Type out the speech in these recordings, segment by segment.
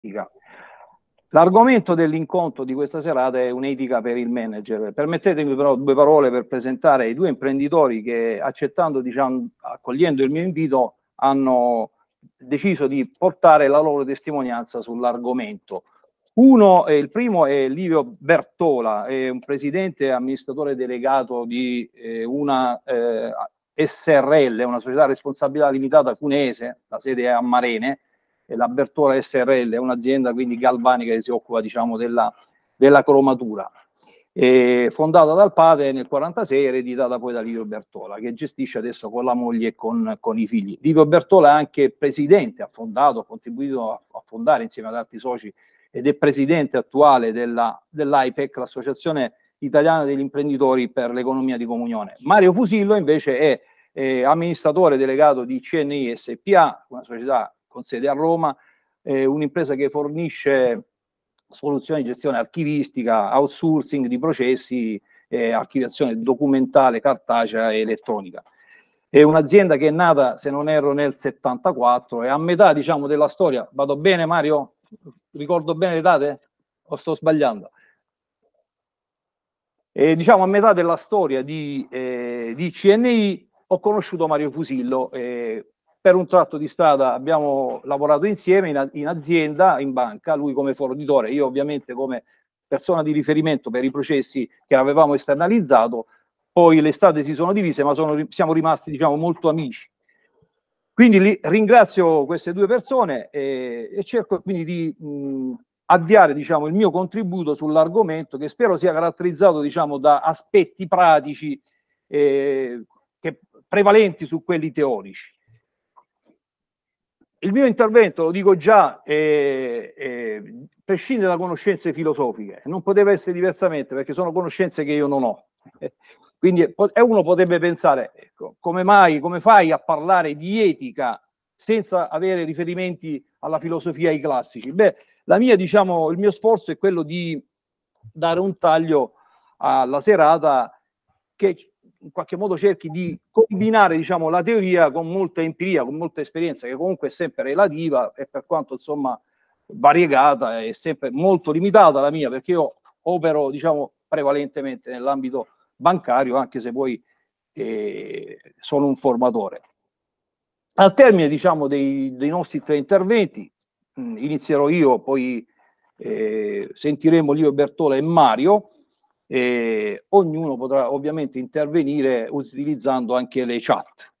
L'argomento dell'incontro di questa serata è un'etica per il manager. Permettetemi però 2 parole per presentare i 2 imprenditori che, accettando, diciamo, accogliendo il mio invito, hanno deciso di portare la loro testimonianza sull'argomento. Il primo è Livio Bertola, è un presidente e amministratore delegato di una SRL, una società a responsabilità limitata cuneese, la sede è a Marene, e la Bertola SRL è un'azienda quindi galvanica che si occupa, diciamo, della cromatura. Fondata dal padre nel 1946, ereditata poi da Livio Bertola, che gestisce adesso con la moglie e con i figli. Livio Bertola è anche presidente, ha contribuito a fondare insieme ad altri soci, ed è presidente attuale dell'AIPEC, l'Associazione Italiana degli Imprenditori per l'Economia di Comunione. Mario Fusillo invece è amministratore delegato di CNI SPA, una società con sede a Roma, un'impresa che fornisce soluzioni di gestione archivistica, outsourcing di processi, archiviazione documentale, cartacea e elettronica. È un'azienda che è nata, se non erro, nel 74, e a metà, diciamo, della storia. Vado bene, Mario? Ricordo bene le date? O sto sbagliando? Diciamo, a metà della storia di CNI ho conosciuto Mario Fusillo. Per un tratto di strada abbiamo lavorato insieme in azienda, in banca, lui come fornitore, io ovviamente come persona di riferimento per i processi che avevamo esternalizzato. Poi le strade si sono divise, ma siamo rimasti, diciamo, molto amici. Quindi ringrazio queste 2 persone e cerco quindi di avviare, diciamo, il mio contributo sull'argomento, che spero sia caratterizzato, diciamo, da aspetti pratici prevalenti su quelli teorici. Il mio intervento, lo dico già, prescinde da conoscenze filosofiche, non poteva essere diversamente, perché sono conoscenze che io non ho. Quindi uno potrebbe pensare, ecco, come fai a parlare di etica senza avere riferimenti alla filosofia e ai classici? Beh, il mio sforzo è quello di dare un taglio alla serata che in qualche modo cerchi di combinare, diciamo, la teoria con molta empiria, con molta esperienza, che comunque è sempre relativa, e per quanto, insomma, variegata, è sempre molto limitata la mia, perché io opero, diciamo, prevalentemente nell'ambito bancario, anche se poi sono un formatore. Al termine, diciamo, dei nostri 3 interventi, inizierò io, poi sentiremo Livio Bertola e Mario. Ognuno potrà ovviamente intervenire utilizzando anche le chat.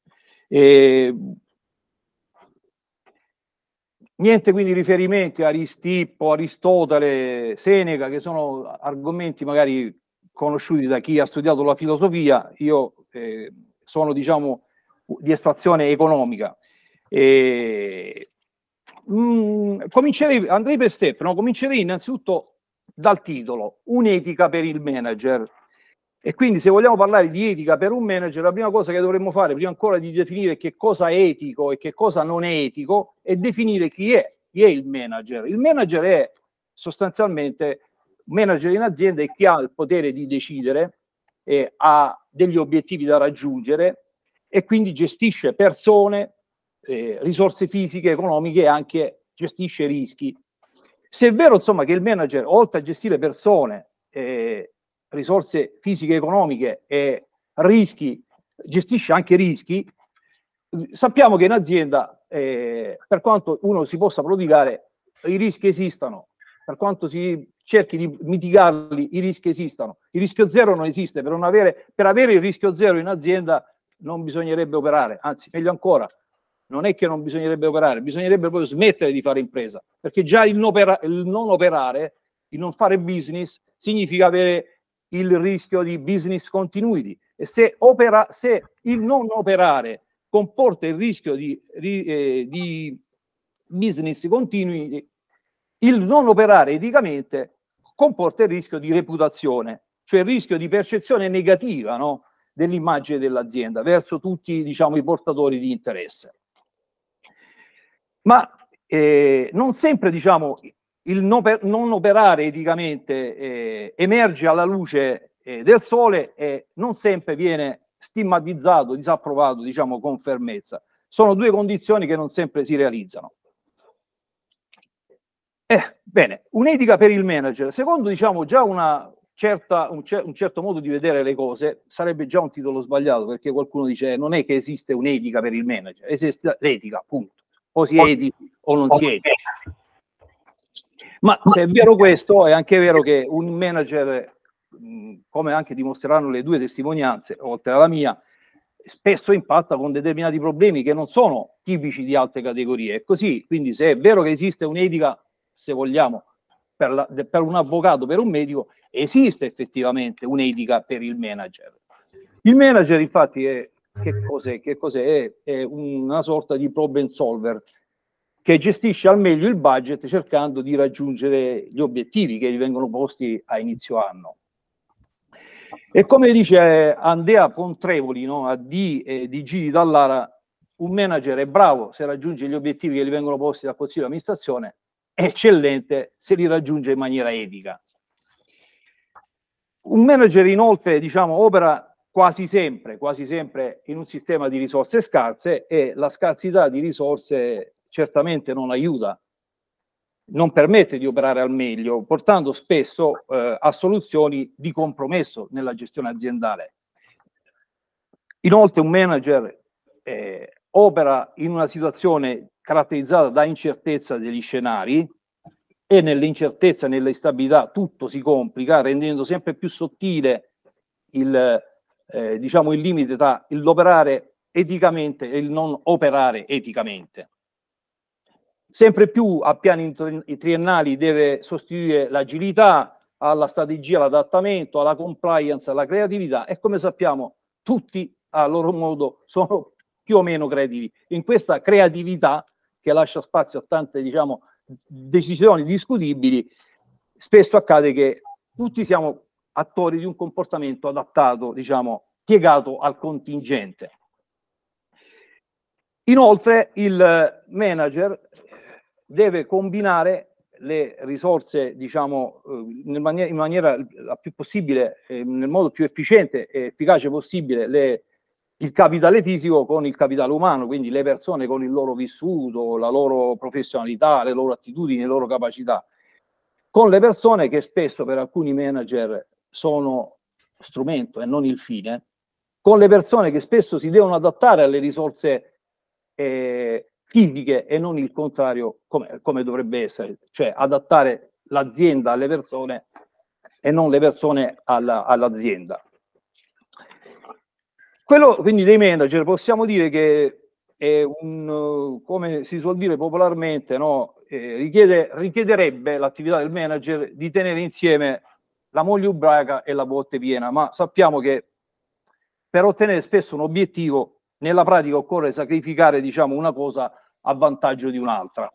Niente quindi riferimenti a Aristippo, Aristotele, Seneca, che sono argomenti magari conosciuti da chi ha studiato la filosofia. Io sono, diciamo, di estrazione economica. Andrei per step, no? Comincerei innanzitutto dal titolo, un'etica per il manager. E quindi, se vogliamo parlare di etica per un manager, la prima cosa che dovremmo fare, prima ancora di definire che cosa è etico e che cosa non è etico, è definire chi è il manager. Il manager è sostanzialmente manager in azienda, e chi ha il potere di decidere, ha degli obiettivi da raggiungere, e quindi gestisce persone, risorse fisiche, economiche, e anche gestisce rischi. Se è vero, insomma, che il manager, oltre a gestire persone, risorse fisiche, economiche e rischi, gestisce anche rischi, sappiamo che in azienda, per quanto uno si possa prodigare, i rischi esistono. Per quanto si cerchi di mitigarli, i rischi esistono. Il rischio zero non esiste. Per avere il rischio zero in azienda non bisognerebbe operare, anzi, meglio ancora, non è che non bisognerebbe operare, bisognerebbe proprio smettere di fare impresa, perché già il non operare, il non fare business, significa avere il rischio di business continuity, e se il non operare comporta il rischio di business continuity, il non operare eticamente comporta il rischio di reputazione, cioè il rischio di percezione negativa, no, dell'immagine dell'azienda verso tutti, diciamo, i portatori di interesse. Ma non sempre, diciamo, il non operare eticamente emerge alla luce del sole, e non sempre viene stigmatizzato, disapprovato, diciamo, con fermezza. Sono 2 condizioni che non sempre si realizzano. Bene, un'etica per il manager, secondo diciamo già un certo modo di vedere le cose, sarebbe già un titolo sbagliato, perché qualcuno dice non è che esiste un'etica per il manager, esiste l'etica, appunto. O si etichi o non si etichi. Ma se è vero questo, è anche vero che un manager, come anche dimostreranno le due testimonianze, oltre alla mia, spesso impatta con determinati problemi che non sono tipici di altre categorie. È così, quindi se è vero che esiste un'etica, se vogliamo, per un avvocato, per un medico, esiste effettivamente un'etica per il manager. Il manager, infatti, che cos'è? È una sorta di problem solver che gestisce al meglio il budget cercando di raggiungere gli obiettivi che gli vengono posti a inizio anno. E come dice Andrea Pontrevoli, no, a D e di G di Dallara, un manager è bravo se raggiunge gli obiettivi che gli vengono posti dal consiglio di amministrazione, è eccellente se li raggiunge in maniera etica. Un manager inoltre, diciamo, opera quasi sempre in un sistema di risorse scarse, e la scarsità di risorse certamente non aiuta, non permette di operare al meglio, portando spesso a soluzioni di compromesso nella gestione aziendale. Inoltre un manager opera in una situazione caratterizzata da incertezza degli scenari, e nell'incertezza e nell'instabilità tutto si complica, rendendo sempre più sottile diciamo, il limite tra l'operare eticamente e il non operare eticamente. Sempre più a piani triennali deve sostituire l'agilità alla strategia, all'adattamento, alla compliance, alla creatività, e come sappiamo tutti a loro modo sono più o meno creativi. In questa creatività, che lascia spazio a tante, diciamo, decisioni discutibili, spesso accade che tutti siamo attori di un comportamento adattato, diciamo, piegato al contingente. Inoltre il manager deve combinare le risorse, diciamo, in maniera la più possibile, nel modo più efficiente e efficace possibile, il capitale fisico con il capitale umano, quindi le persone con il loro vissuto, la loro professionalità, le loro attitudini, le loro capacità, con le persone che spesso per alcuni manager sono strumento e non il fine, con le persone che spesso si devono adattare alle risorse fisiche e non il contrario, come dovrebbe essere, cioè adattare l'azienda alle persone e non le persone all'azienda. Quello quindi dei manager possiamo dire che è come si suol dire popolarmente, no? Richiederebbe l'attività del manager di tenere insieme la moglie ubriaca e la botte piena, ma sappiamo che per ottenere spesso un obiettivo nella pratica occorre sacrificare, diciamo, una cosa a vantaggio di un'altra.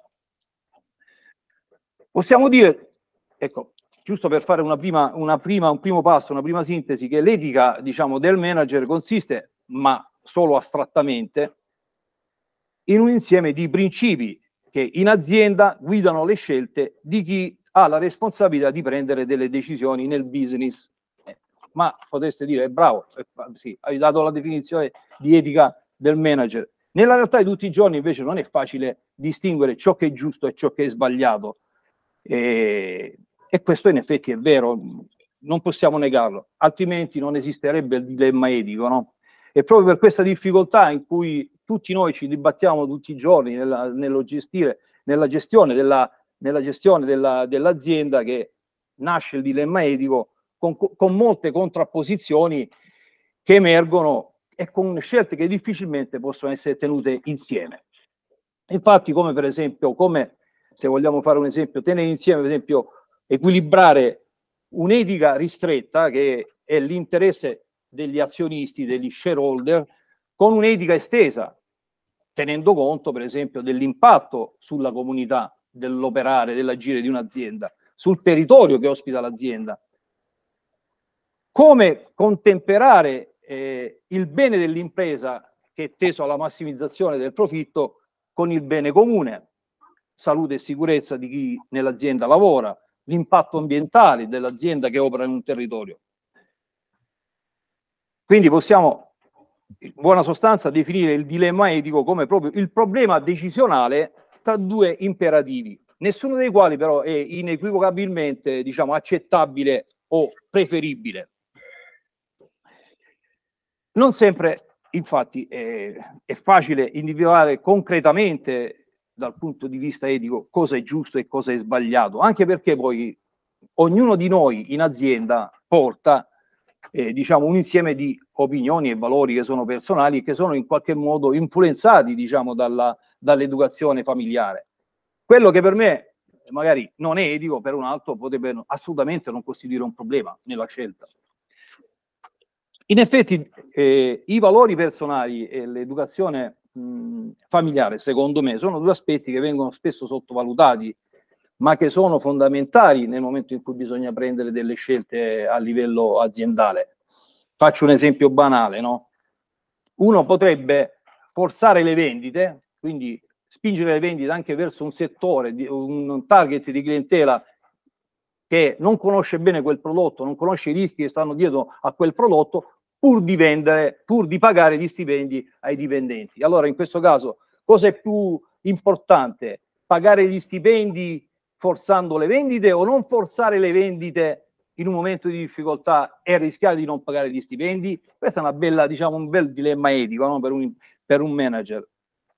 Possiamo dire, ecco, giusto per fare un primo passo, una prima sintesi, che l'etica, diciamo, del manager consiste, ma solo astrattamente, in un insieme di principi che in azienda guidano le scelte di chi ha la responsabilità di prendere delle decisioni nel business. Ma potreste dire, bravo, sì, hai dato la definizione di etica del manager. Nella realtà di tutti i giorni invece non è facile distinguere ciò che è giusto e ciò che è sbagliato. E questo in effetti è vero, non possiamo negarlo, altrimenti non esisterebbe il dilemma etico, no? E proprio per questa difficoltà in cui tutti noi ci dibattiamo tutti i giorni nella gestione dell'azienda, che nasce il dilemma etico con molte contrapposizioni che emergono e con scelte che difficilmente possono essere tenute insieme. Infatti, come per esempio, se vogliamo fare un esempio, tenere insieme, per esempio, equilibrare un'etica ristretta, che è l'interesse degli azionisti, degli shareholder, con un'etica estesa, tenendo conto, per esempio, dell'impatto sulla comunità dell'operare, dell'agire di un'azienda, sul territorio che ospita l'azienda. Come contemperare il bene dell'impresa, che è teso alla massimizzazione del profitto, con il bene comune, salute e sicurezza di chi nell'azienda lavora, l'impatto ambientale dell'azienda che opera in un territorio. Quindi possiamo, in buona sostanza, definire il dilemma etico come proprio il problema decisionale tra due imperativi. nessuno dei quali però è inequivocabilmente, diciamo, accettabile o preferibile. Non sempre, infatti, è facile individuare concretamente dal punto di vista etico cosa è giusto e cosa è sbagliato, anche perché poi ognuno di noi in azienda porta diciamo un insieme di opinioni e valori che sono personali e che sono in qualche modo influenzati, diciamo, dall'educazione familiare. Quello che per me magari non è etico, per un altro potrebbe assolutamente non costituire un problema nella scelta. In effetti i valori personali e l'educazione familiare, secondo me, sono due aspetti che vengono spesso sottovalutati, ma che sono fondamentali nel momento in cui bisogna prendere delle scelte a livello aziendale. Faccio un esempio banale, no? Uno potrebbe forzare le vendite, quindi spingere le vendite anche verso un settore, un target di clientela che non conosce bene quel prodotto, non conosce i rischi che stanno dietro a quel prodotto, pur di vendere, pur di pagare gli stipendi ai dipendenti. Allora, in questo caso, cosa è più importante? Pagare gli stipendi forzando le vendite o non forzare le vendite in un momento di difficoltà e rischiare di non pagare gli stipendi? Questa è una bella, diciamo, un bel dilemma etico, no? per un manager.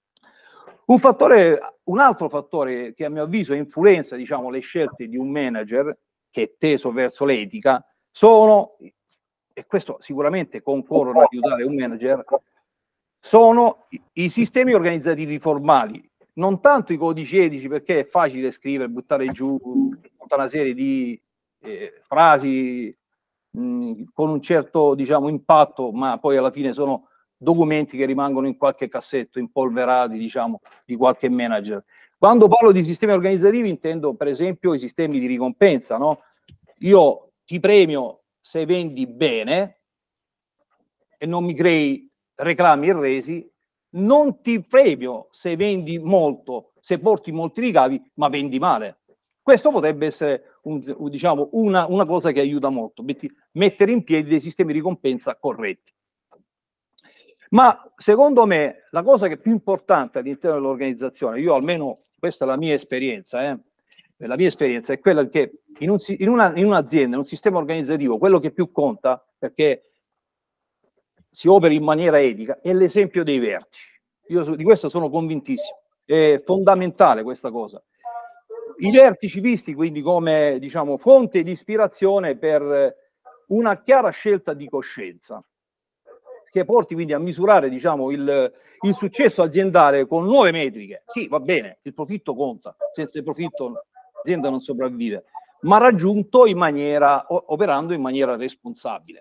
Un altro fattore che a mio avviso influenza, diciamo, le scelte di un manager che è teso verso l'etica sono, e questo sicuramente concorrono a aiutare un manager, sono i sistemi organizzativi formali, non tanto i codici etici, perché è facile scrivere, buttare giù tutta una serie di frasi con un certo, diciamo, impatto, ma poi alla fine sono documenti che rimangono in qualche cassetto, impolverati, diciamo, di qualche manager. Quando parlo di sistemi organizzativi intendo, per esempio, i sistemi di ricompensa, no? Io ti premio se vendi bene e non mi crei reclami irresi, non ti premio se vendi molto, se porti molti ricavi, ma vendi male. Questo potrebbe essere diciamo, una cosa che aiuta molto, mettere in piedi dei sistemi di ricompensa corretti. Ma secondo me la cosa che è più importante all'interno dell'organizzazione, io almeno questa è la mia esperienza è quella che in un'azienda, in un sistema organizzativo, quello che più conta, perché si opera in maniera etica, è l'esempio dei vertici. Io di questo sono convintissimo, è fondamentale questa cosa. I vertici visti quindi come, diciamo, fonte di ispirazione per una chiara scelta di coscienza, che porti quindi a misurare, diciamo, il successo aziendale con nuove metriche. Sì, va bene, il profitto conta, senza il profitto l'azienda non sopravvive, ma raggiunto in maniera, operando in maniera responsabile.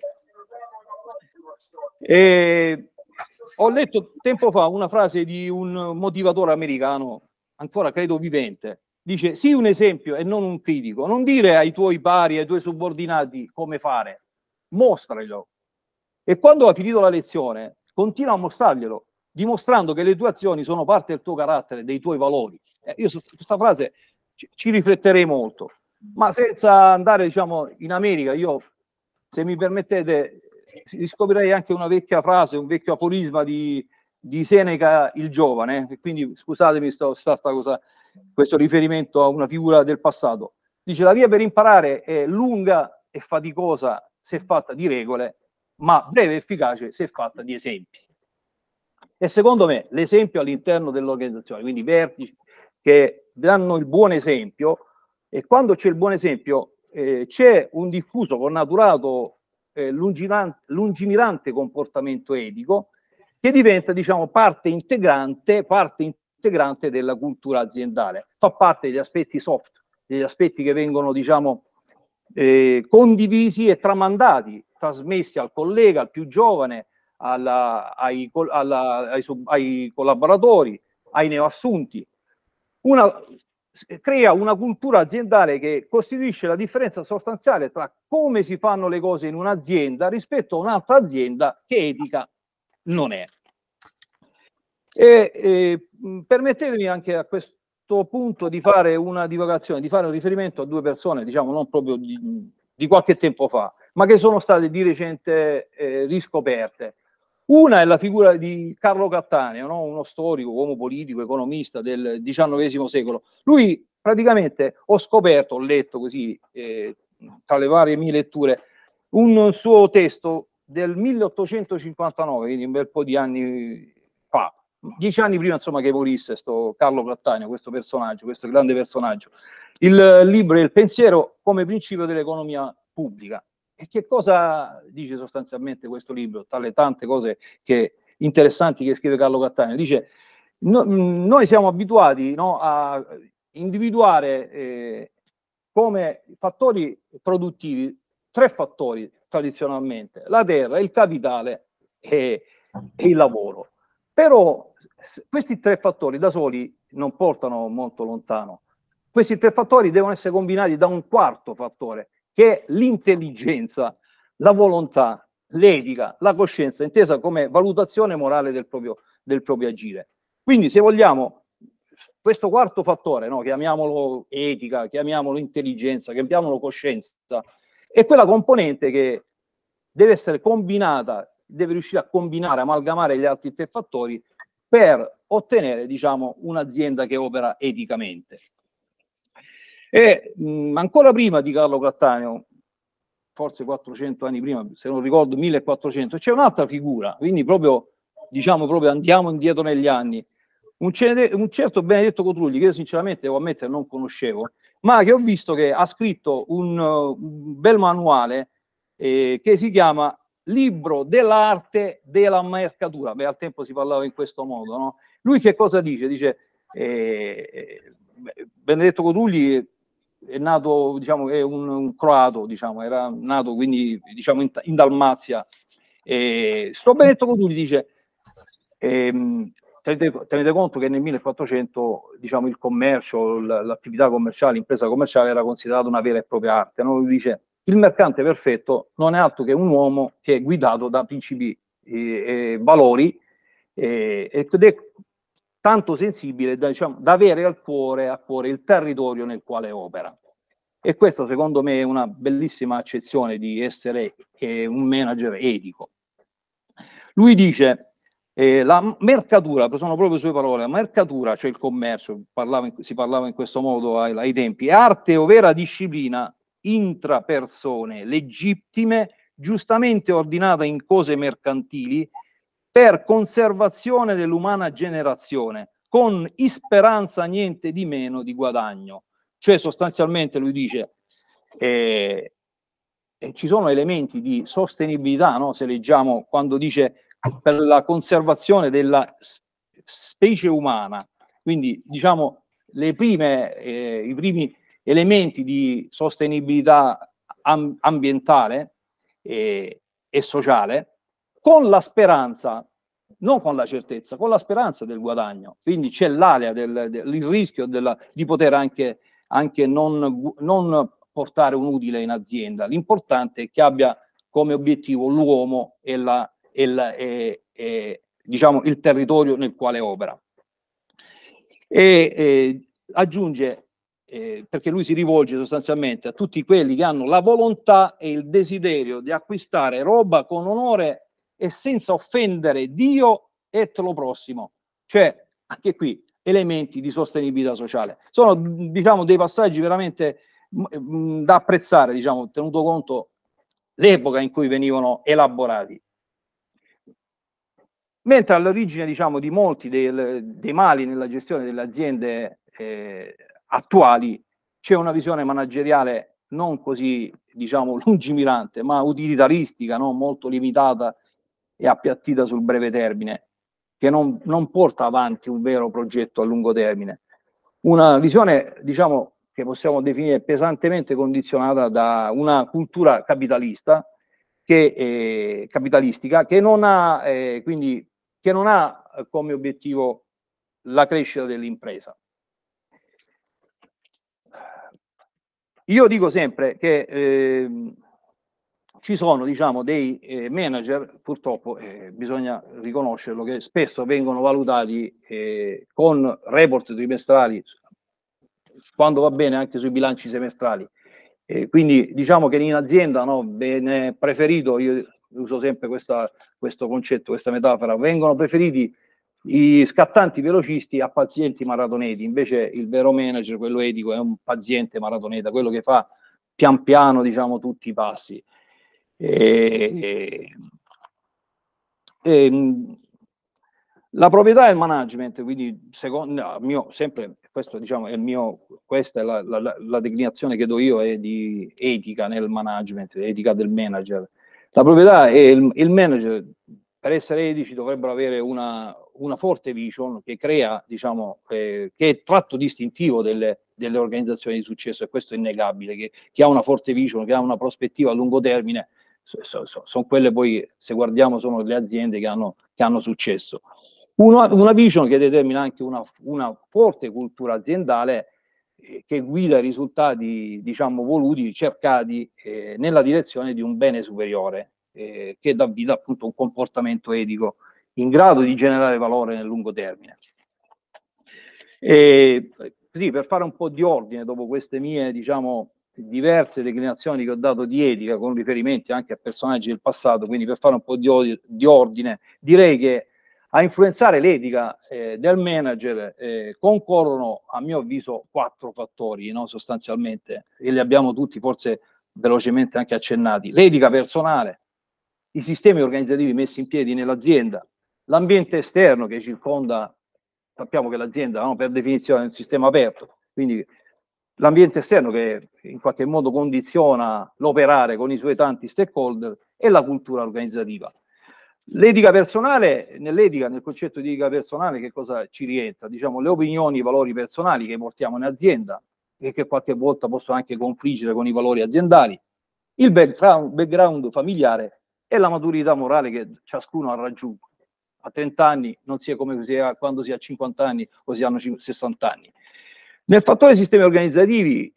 Ho letto tempo fa una frase di un motivatore americano, ancora credo vivente, dice: sii un esempio e non un critico, non dire ai tuoi pari, ai tuoi subordinati come fare, mostralo. E quando ha finito la lezione, continua a mostrarglielo, dimostrando che le tue azioni sono parte del tuo carattere, dei tuoi valori. Io su questa frase ci rifletterei molto, ma senza andare, diciamo, in America. Io, se mi permettete, riscoprirei anche una vecchia frase, un vecchio aforisma di Seneca il giovane, e quindi scusatemi questo riferimento a una figura del passato. Dice: la via per imparare è lunga e faticosa se fatta di regole, ma breve e efficace se fatta di esempi. E secondo me l'esempio all'interno dell'organizzazione, quindi i vertici che danno il buon esempio, e quando c'è il buon esempio c'è un diffuso, connaturato, lungimirante comportamento etico che diventa, diciamo, parte integrante della cultura aziendale, fa parte degli aspetti soft, degli aspetti che vengono, diciamo, condivisi e tramandati, trasmessi al collega, al più giovane, ai collaboratori, ai neoassunti. Crea una cultura aziendale che costituisce la differenza sostanziale tra come si fanno le cose in un'azienda rispetto a un'altra azienda che etica non è. Permettetemi anche a questo punto di fare una divagazione, di fare un riferimento a due persone, diciamo, non proprio di qualche tempo fa, ma che sono state di recente riscoperte. Una è la figura di Carlo Cattaneo, no? Uno storico, uomo politico, economista del XIX secolo. Lui praticamente ho scoperto, ho letto così, tra le varie mie letture, un suo testo del 1859, quindi un bel po' di anni fa, 10 anni prima, insomma, che morisse Carlo Cattaneo, questo personaggio, questo grande personaggio. Il libro è Il pensiero come principio dell'economia pubblica. E che cosa dice sostanzialmente questo libro, tra le tante cose interessanti che scrive Carlo Cattaneo? Dice: noi siamo abituati, no, a individuare come fattori produttivi 3 fattori tradizionalmente: la terra, il capitale e il lavoro. Però questi 3 fattori da soli non portano molto lontano. Questi 3 fattori devono essere combinati da un 4º fattore, che è l'intelligenza, la volontà, l'etica, la coscienza, intesa come valutazione morale del proprio agire. Quindi, se vogliamo, questo 4º fattore, no, chiamiamolo etica, chiamiamolo intelligenza, chiamiamolo coscienza, è quella componente che deve essere combinata, deve riuscire a combinare, amalgamare gli altri 3 fattori per ottenere, diciamo, un'azienda che opera eticamente. E ancora prima di Carlo Cattaneo, forse 400 anni prima, se non ricordo 1400, c'è un'altra figura, quindi proprio, diciamo, proprio andiamo indietro negli anni. Un certo Benedetto Cotrugli, che io sinceramente devo ammettere non conoscevo, ma che ho visto che ha scritto un bel manuale che si chiama Libro dell'arte della mercatura. Beh, al tempo si parlava in questo modo, no? Lui che cosa dice? Dice Benedetto Cotrugli è nato, diciamo, è un croato, diciamo, era nato quindi, diciamo, in Dalmazia. Sto Benedetto Cotrugli dice tenete conto che nel 1400, diciamo, il commercio, l'attività commerciale, l'impresa commerciale era considerata una vera e propria arte, no? Lui dice: il mercante perfetto non è altro che un uomo che è guidato da principi e valori ed è tanto sensibile da, diciamo, da avere a cuore il territorio nel quale opera. E questa, secondo me, è una bellissima accezione di essere un manager etico. Lui dice: la mercatura, sono proprio le sue parole, la mercatura, cioè il commercio, si parlava in questo modo ai tempi, è arte o vera disciplina intra persone legittime, giustamente ordinata in cose mercantili, per conservazione dell'umana generazione, con speranza niente di meno di guadagno. Cioè, sostanzialmente, lui dice, ci sono elementi di sostenibilità, no? Se leggiamo quando dice per la conservazione della specie umana, quindi, diciamo, i primi elementi di sostenibilità ambientale e sociale, con la speranza, non con la certezza, con la speranza del guadagno. Quindi c'è l'area il rischio di poter anche non portare un utile in azienda. L'importante è che abbia come obiettivo l'uomo e diciamo, il territorio nel quale opera. Aggiunge, perché lui si rivolge sostanzialmente a tutti quelli che hanno la volontà e il desiderio di acquistare roba con onore e senza offendere Dio e lo prossimo. Cioè, anche qui, elementi di sostenibilità sociale. Sono, diciamo, dei passaggi veramente da apprezzare, diciamo, tenuto conto l'epoca in cui venivano elaborati. Mentre all'origine, diciamo, di molti dei mali nella gestione delle aziende attuali c'è una visione manageriale non così, diciamo, lungimirante, ma utilitaristica, no? Molto limitata e appiattita sul breve termine, che non porta avanti un vero progetto a lungo termine. Una visione, diciamo, che possiamo definire pesantemente condizionata da una cultura capitalistica che non ha quindi che non ha come obiettivo la crescita dell'impresa. Io dico sempre che ci sono, diciamo, dei manager, purtroppo bisogna riconoscerlo, che spesso vengono valutati con report trimestrali, quando va bene anche sui bilanci semestrali. Quindi diciamo che in azienda, no, viene preferito, io uso sempre questo concetto, questa metafora, vengono preferiti i scattanti velocisti a pazienti maratoneti. Invece il vero manager, quello etico, è un paziente maratoneta, quello che fa pian piano, diciamo, tutti i passi. La proprietà e il management, quindi secondo mio, sempre questo, diciamo, è il mio, questa è la declinazione che do io, è di etica nel management, etica del manager. La proprietà e il manager, per essere etici, dovrebbero avere una forte vision che crea, diciamo, che è tratto distintivo delle organizzazioni di successo, e questo è innegabile, che ha una forte vision, che ha una prospettiva a lungo termine, sono quelle poi, se guardiamo, sono le aziende che hanno successo. Una vision che determina anche una forte cultura aziendale che guida i risultati, diciamo, voluti, cercati nella direzione di un bene superiore, che dà vita appunto a un comportamento etico in grado di generare valore nel lungo termine. Sì, per fare un po' di ordine dopo queste mie, diciamo, diverse declinazioni che ho dato di etica con riferimenti anche a personaggi del passato, quindi per fare un po' di ordine, direi che a influenzare l'etica del manager concorrono, a mio avviso, 4 fattori, no? Sostanzialmente, e li abbiamo tutti forse velocemente anche accennati: l'etica personale, i sistemi organizzativi messi in piedi nell'azienda, l'ambiente esterno che circonda. Sappiamo che l'azienda, no, per definizione è un sistema aperto, quindi l'ambiente esterno che in qualche modo condiziona l'operare con i suoi tanti stakeholder, e la cultura organizzativa. L'etica personale, nel concetto di etica personale, che cosa ci rientra? Diciamo, le opinioni, i valori personali che portiamo in azienda e che qualche volta possono anche confliggere con i valori aziendali, il background familiare e la maturità morale che ciascuno ha raggiunto. A 30 anni non si è come si è quando si ha 50 anni o si hanno 60 anni. Nel fattore sistemi organizzativi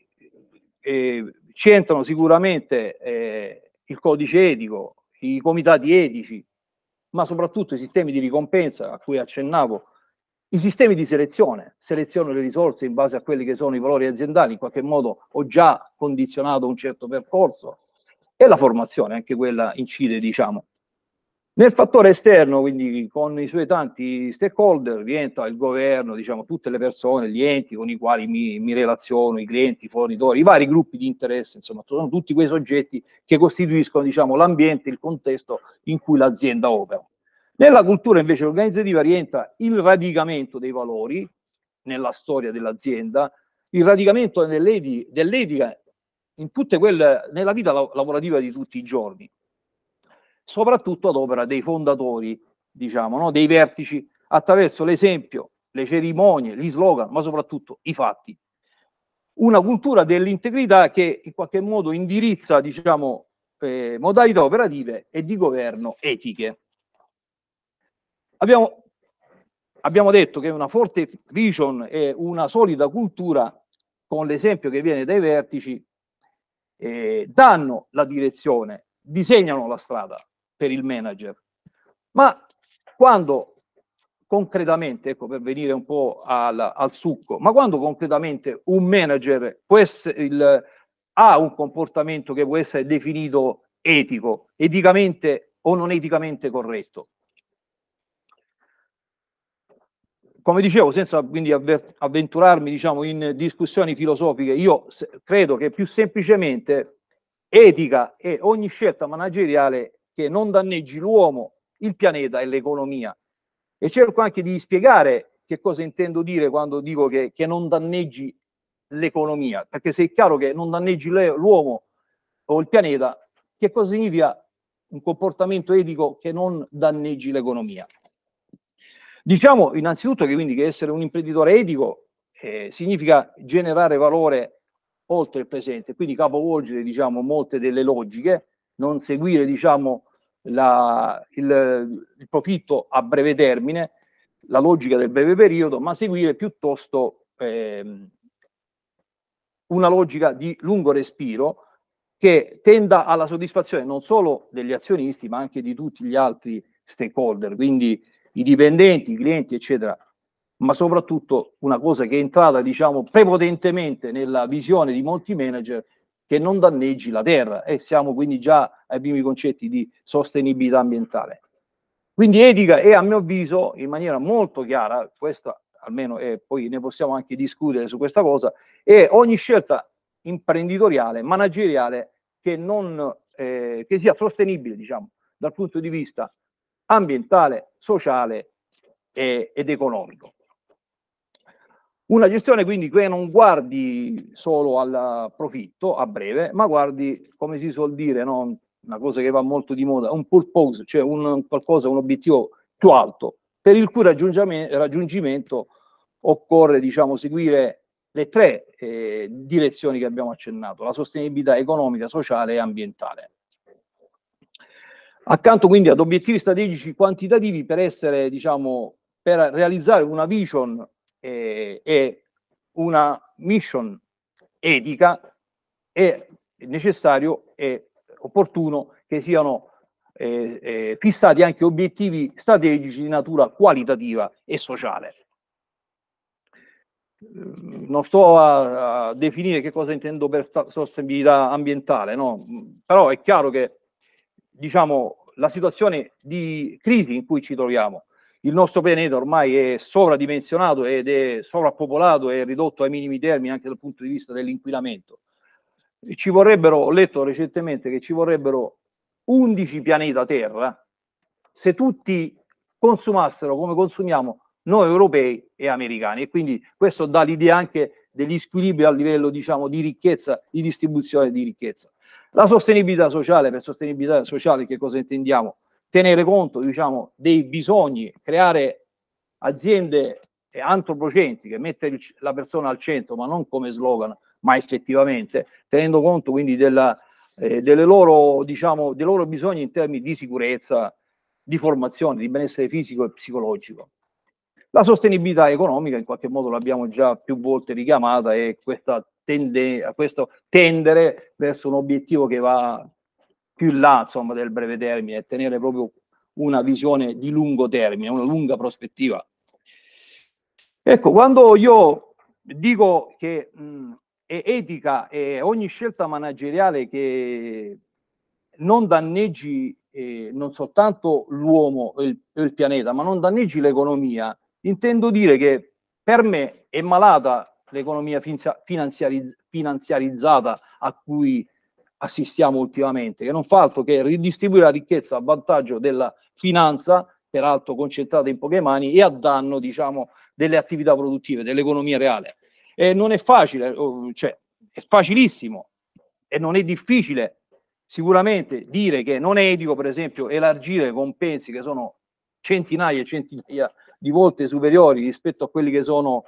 ci entrano sicuramente il codice etico, i comitati etici, ma soprattutto i sistemi di ricompensa a cui accennavo, i sistemi di seleziono le risorse in base a quelli che sono i valori aziendali, in qualche modo ho già condizionato un certo percorso, e la formazione, anche quella incide, diciamo. Nel fattore esterno, quindi con i suoi tanti stakeholder, rientra il governo, diciamo, tutte le persone, gli enti con i quali mi relaziono, i clienti, i fornitori, i vari gruppi di interesse, insomma, sono tutti quei soggetti che costituiscono, diciamo, l'ambiente, il contesto in cui l'azienda opera. Nella cultura invece organizzativa rientra il radicamento dei valori nella storia dell'azienda, il radicamento dell'etica in tutte quelle, nella vita lavorativa di tutti i giorni, soprattutto ad opera dei fondatori, diciamo, no? Dei vertici, attraverso l'esempio, le cerimonie, gli slogan, ma soprattutto i fatti. Una cultura dell'integrità che in qualche modo indirizza, diciamo, modalità operative e di governo etiche. Abbiamo detto che una forte vision e una solida cultura, con l'esempio che viene dai vertici, danno la direzione, disegnano la strada per il manager. Ma quando concretamente, ecco, per venire un po' al succo, ma quando concretamente un manager ha un comportamento che può essere definito etico, eticamente o non eticamente corretto? Come dicevo, senza quindi avventurarmi, diciamo, in discussioni filosofiche, io credo che più semplicemente etica è ogni scelta manageriale che non danneggi l'uomo, il pianeta e l'economia. E cerco anche di spiegare che cosa intendo dire quando dico che non danneggi l'economia, perché se è chiaro che non danneggi l'uomo o il pianeta, che cosa significa un comportamento etico che non danneggi l'economia? Diciamo innanzitutto che quindi che essere un imprenditore etico significa generare valore oltre il presente, quindi capovolgere, diciamo, molte delle logiche, non seguire, diciamo, il profitto a breve termine, la logica del breve periodo, ma seguire piuttosto una logica di lungo respiro che tenda alla soddisfazione non solo degli azionisti, ma anche di tutti gli altri stakeholder, quindi i dipendenti, i clienti, eccetera, ma soprattutto una cosa che è entrata, diciamo, prepotentemente nella visione di molti manager, che non danneggi la terra, e siamo quindi già ai primi concetti di sostenibilità ambientale. Quindi etica è, a mio avviso, in maniera molto chiara, questa almeno, e poi ne possiamo anche discutere su questa cosa, è ogni scelta imprenditoriale, manageriale, che sia sostenibile, diciamo, dal punto di vista ambientale, sociale ed economico. Una gestione quindi che non guardi solo al profitto a breve, ma guardi, come si suol dire, no? Una cosa che va molto di moda, un purpose, cioè un obiettivo più alto, per il cui raggiungimento occorre, diciamo, seguire le tre direzioni che abbiamo accennato: la sostenibilità economica, sociale e ambientale. Accanto quindi ad obiettivi strategici quantitativi, per essere, diciamo, per realizzare una vision e una mission etica, è necessario e opportuno che siano fissati anche obiettivi strategici di natura qualitativa e sociale. Non sto a definire che cosa intendo per sostenibilità ambientale, no? Però è chiaro che, diciamo, la situazione di crisi in cui ci troviamo, il nostro pianeta ormai è sovradimensionato ed è sovrappopolato e ridotto ai minimi termini anche dal punto di vista dell'inquinamento. Ci vorrebbero, ho letto recentemente che ci vorrebbero 11 pianeta Terra se tutti consumassero come consumiamo noi europei e americani, e quindi questo dà l'idea anche degli squilibri a livello, diciamo, di ricchezza, di distribuzione di ricchezza. La sostenibilità sociale, per sostenibilità sociale che cosa intendiamo? Tenere conto, diciamo, dei bisogni, creare aziende antropocentriche, mettere la persona al centro, ma non come slogan, ma effettivamente, tenendo conto quindi delle loro, diciamo, dei loro bisogni in termini di sicurezza, di formazione, di benessere fisico e psicologico. La sostenibilità economica in qualche modo l'abbiamo già più volte richiamata, e questo tendere verso un obiettivo che va più in là, insomma, del breve termine, e tenere proprio una visione di lungo termine, una lunga prospettiva. Ecco, quando io dico che è etica e ogni scelta manageriale che non danneggi non soltanto l'uomo e il pianeta, ma non danneggi l'economia, intendo dire che per me è malata l'economia finanziarizzata a cui assistiamo ultimamente, che non fa altro che ridistribuire la ricchezza a vantaggio della finanza, peraltro concentrata in poche mani, e a danno, diciamo, delle attività produttive, dell'economia reale. E non è facile, cioè è facilissimo e non è difficile sicuramente dire che non è etico, per esempio, elargire compensi che sono centinaia e centinaia di volte superiori rispetto a quelli che sono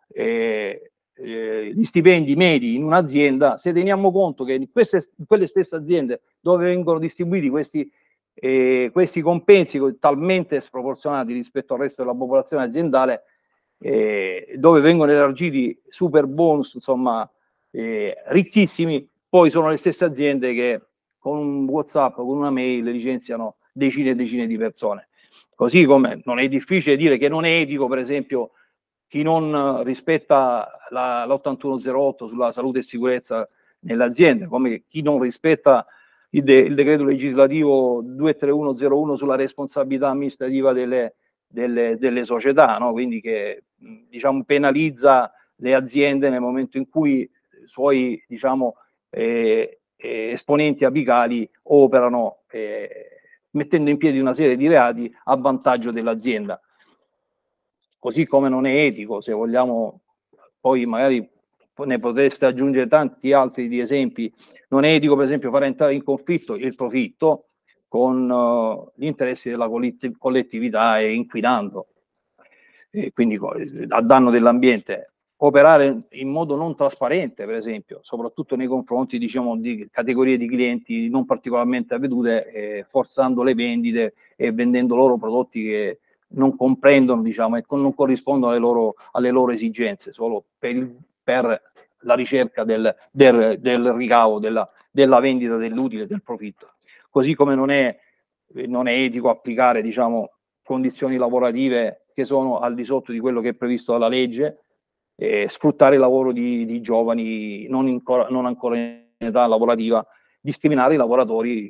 gli stipendi medi in un'azienda, se teniamo conto che in quelle stesse aziende dove vengono distribuiti questi compensi talmente sproporzionati rispetto al resto della popolazione aziendale, dove vengono elargiti super bonus, insomma, ricchissimi, poi sono le stesse aziende che con un WhatsApp, con una mail, licenziano decine e decine di persone. Così come non è difficile dire che non è etico, per esempio, chi non rispetta l'8108 sulla salute e sicurezza nelle aziende, come chi non rispetta il decreto legislativo 23101 sulla responsabilità amministrativa delle società, no? Quindi che, diciamo, penalizza le aziende nel momento in cui i suoi, diciamo, esponenti apicali operano mettendo in piedi una serie di reati a vantaggio dell'azienda. Così come non è etico, se vogliamo, poi magari ne potreste aggiungere tanti altri di esempi, non è etico per esempio fare entrare in conflitto il profitto con gli interessi della collettività e inquinando, quindi a danno dell'ambiente. Operare in modo non trasparente, per esempio, soprattutto nei confronti, diciamo, di categorie di clienti non particolarmente avvedute, forzando le vendite e vendendo loro prodotti che non comprendono, diciamo, e non corrispondono alle loro esigenze, solo per la ricerca del ricavo, della vendita dell'utile, del profitto. Così come non è etico applicare, diciamo, condizioni lavorative che sono al di sotto di quello che è previsto dalla legge, sfruttare il lavoro di giovani non ancora in età lavorativa, discriminare i lavoratori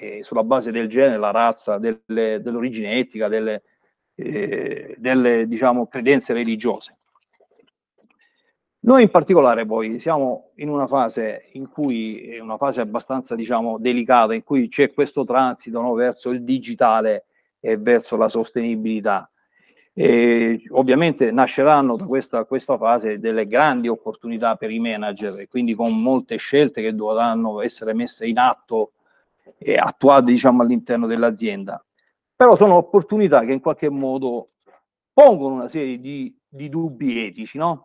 sulla base del genere, la razza, dell'origine etnica, delle diciamo, credenze religiose. Noi in particolare poi siamo in una fase in cui è una fase abbastanza, diciamo, delicata, in cui c'è questo transito, no, verso il digitale e verso la sostenibilità. E ovviamente nasceranno da questa fase delle grandi opportunità per i manager, e quindi con molte scelte che dovranno essere messe in atto e attuate, diciamo, all'interno dell'azienda. Però sono opportunità che in qualche modo pongono una serie di dubbi etici, no?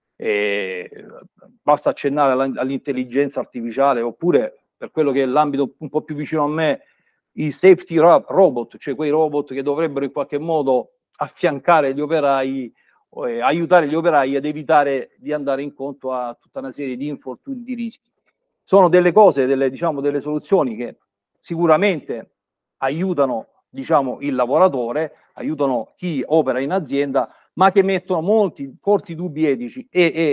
Basta accennare all'intelligenza artificiale, oppure per quello che è l'ambito un po' più vicino a me, i safety robot, cioè quei robot che dovrebbero in qualche modo affiancare gli operai, aiutare gli operai ad evitare di andare incontro a tutta una serie di infortuni, di rischi. Sono delle cose, diciamo, delle soluzioni che sicuramente aiutano, diciamo, il lavoratore, aiutano chi opera in azienda, ma che mettono molti forti dubbi etici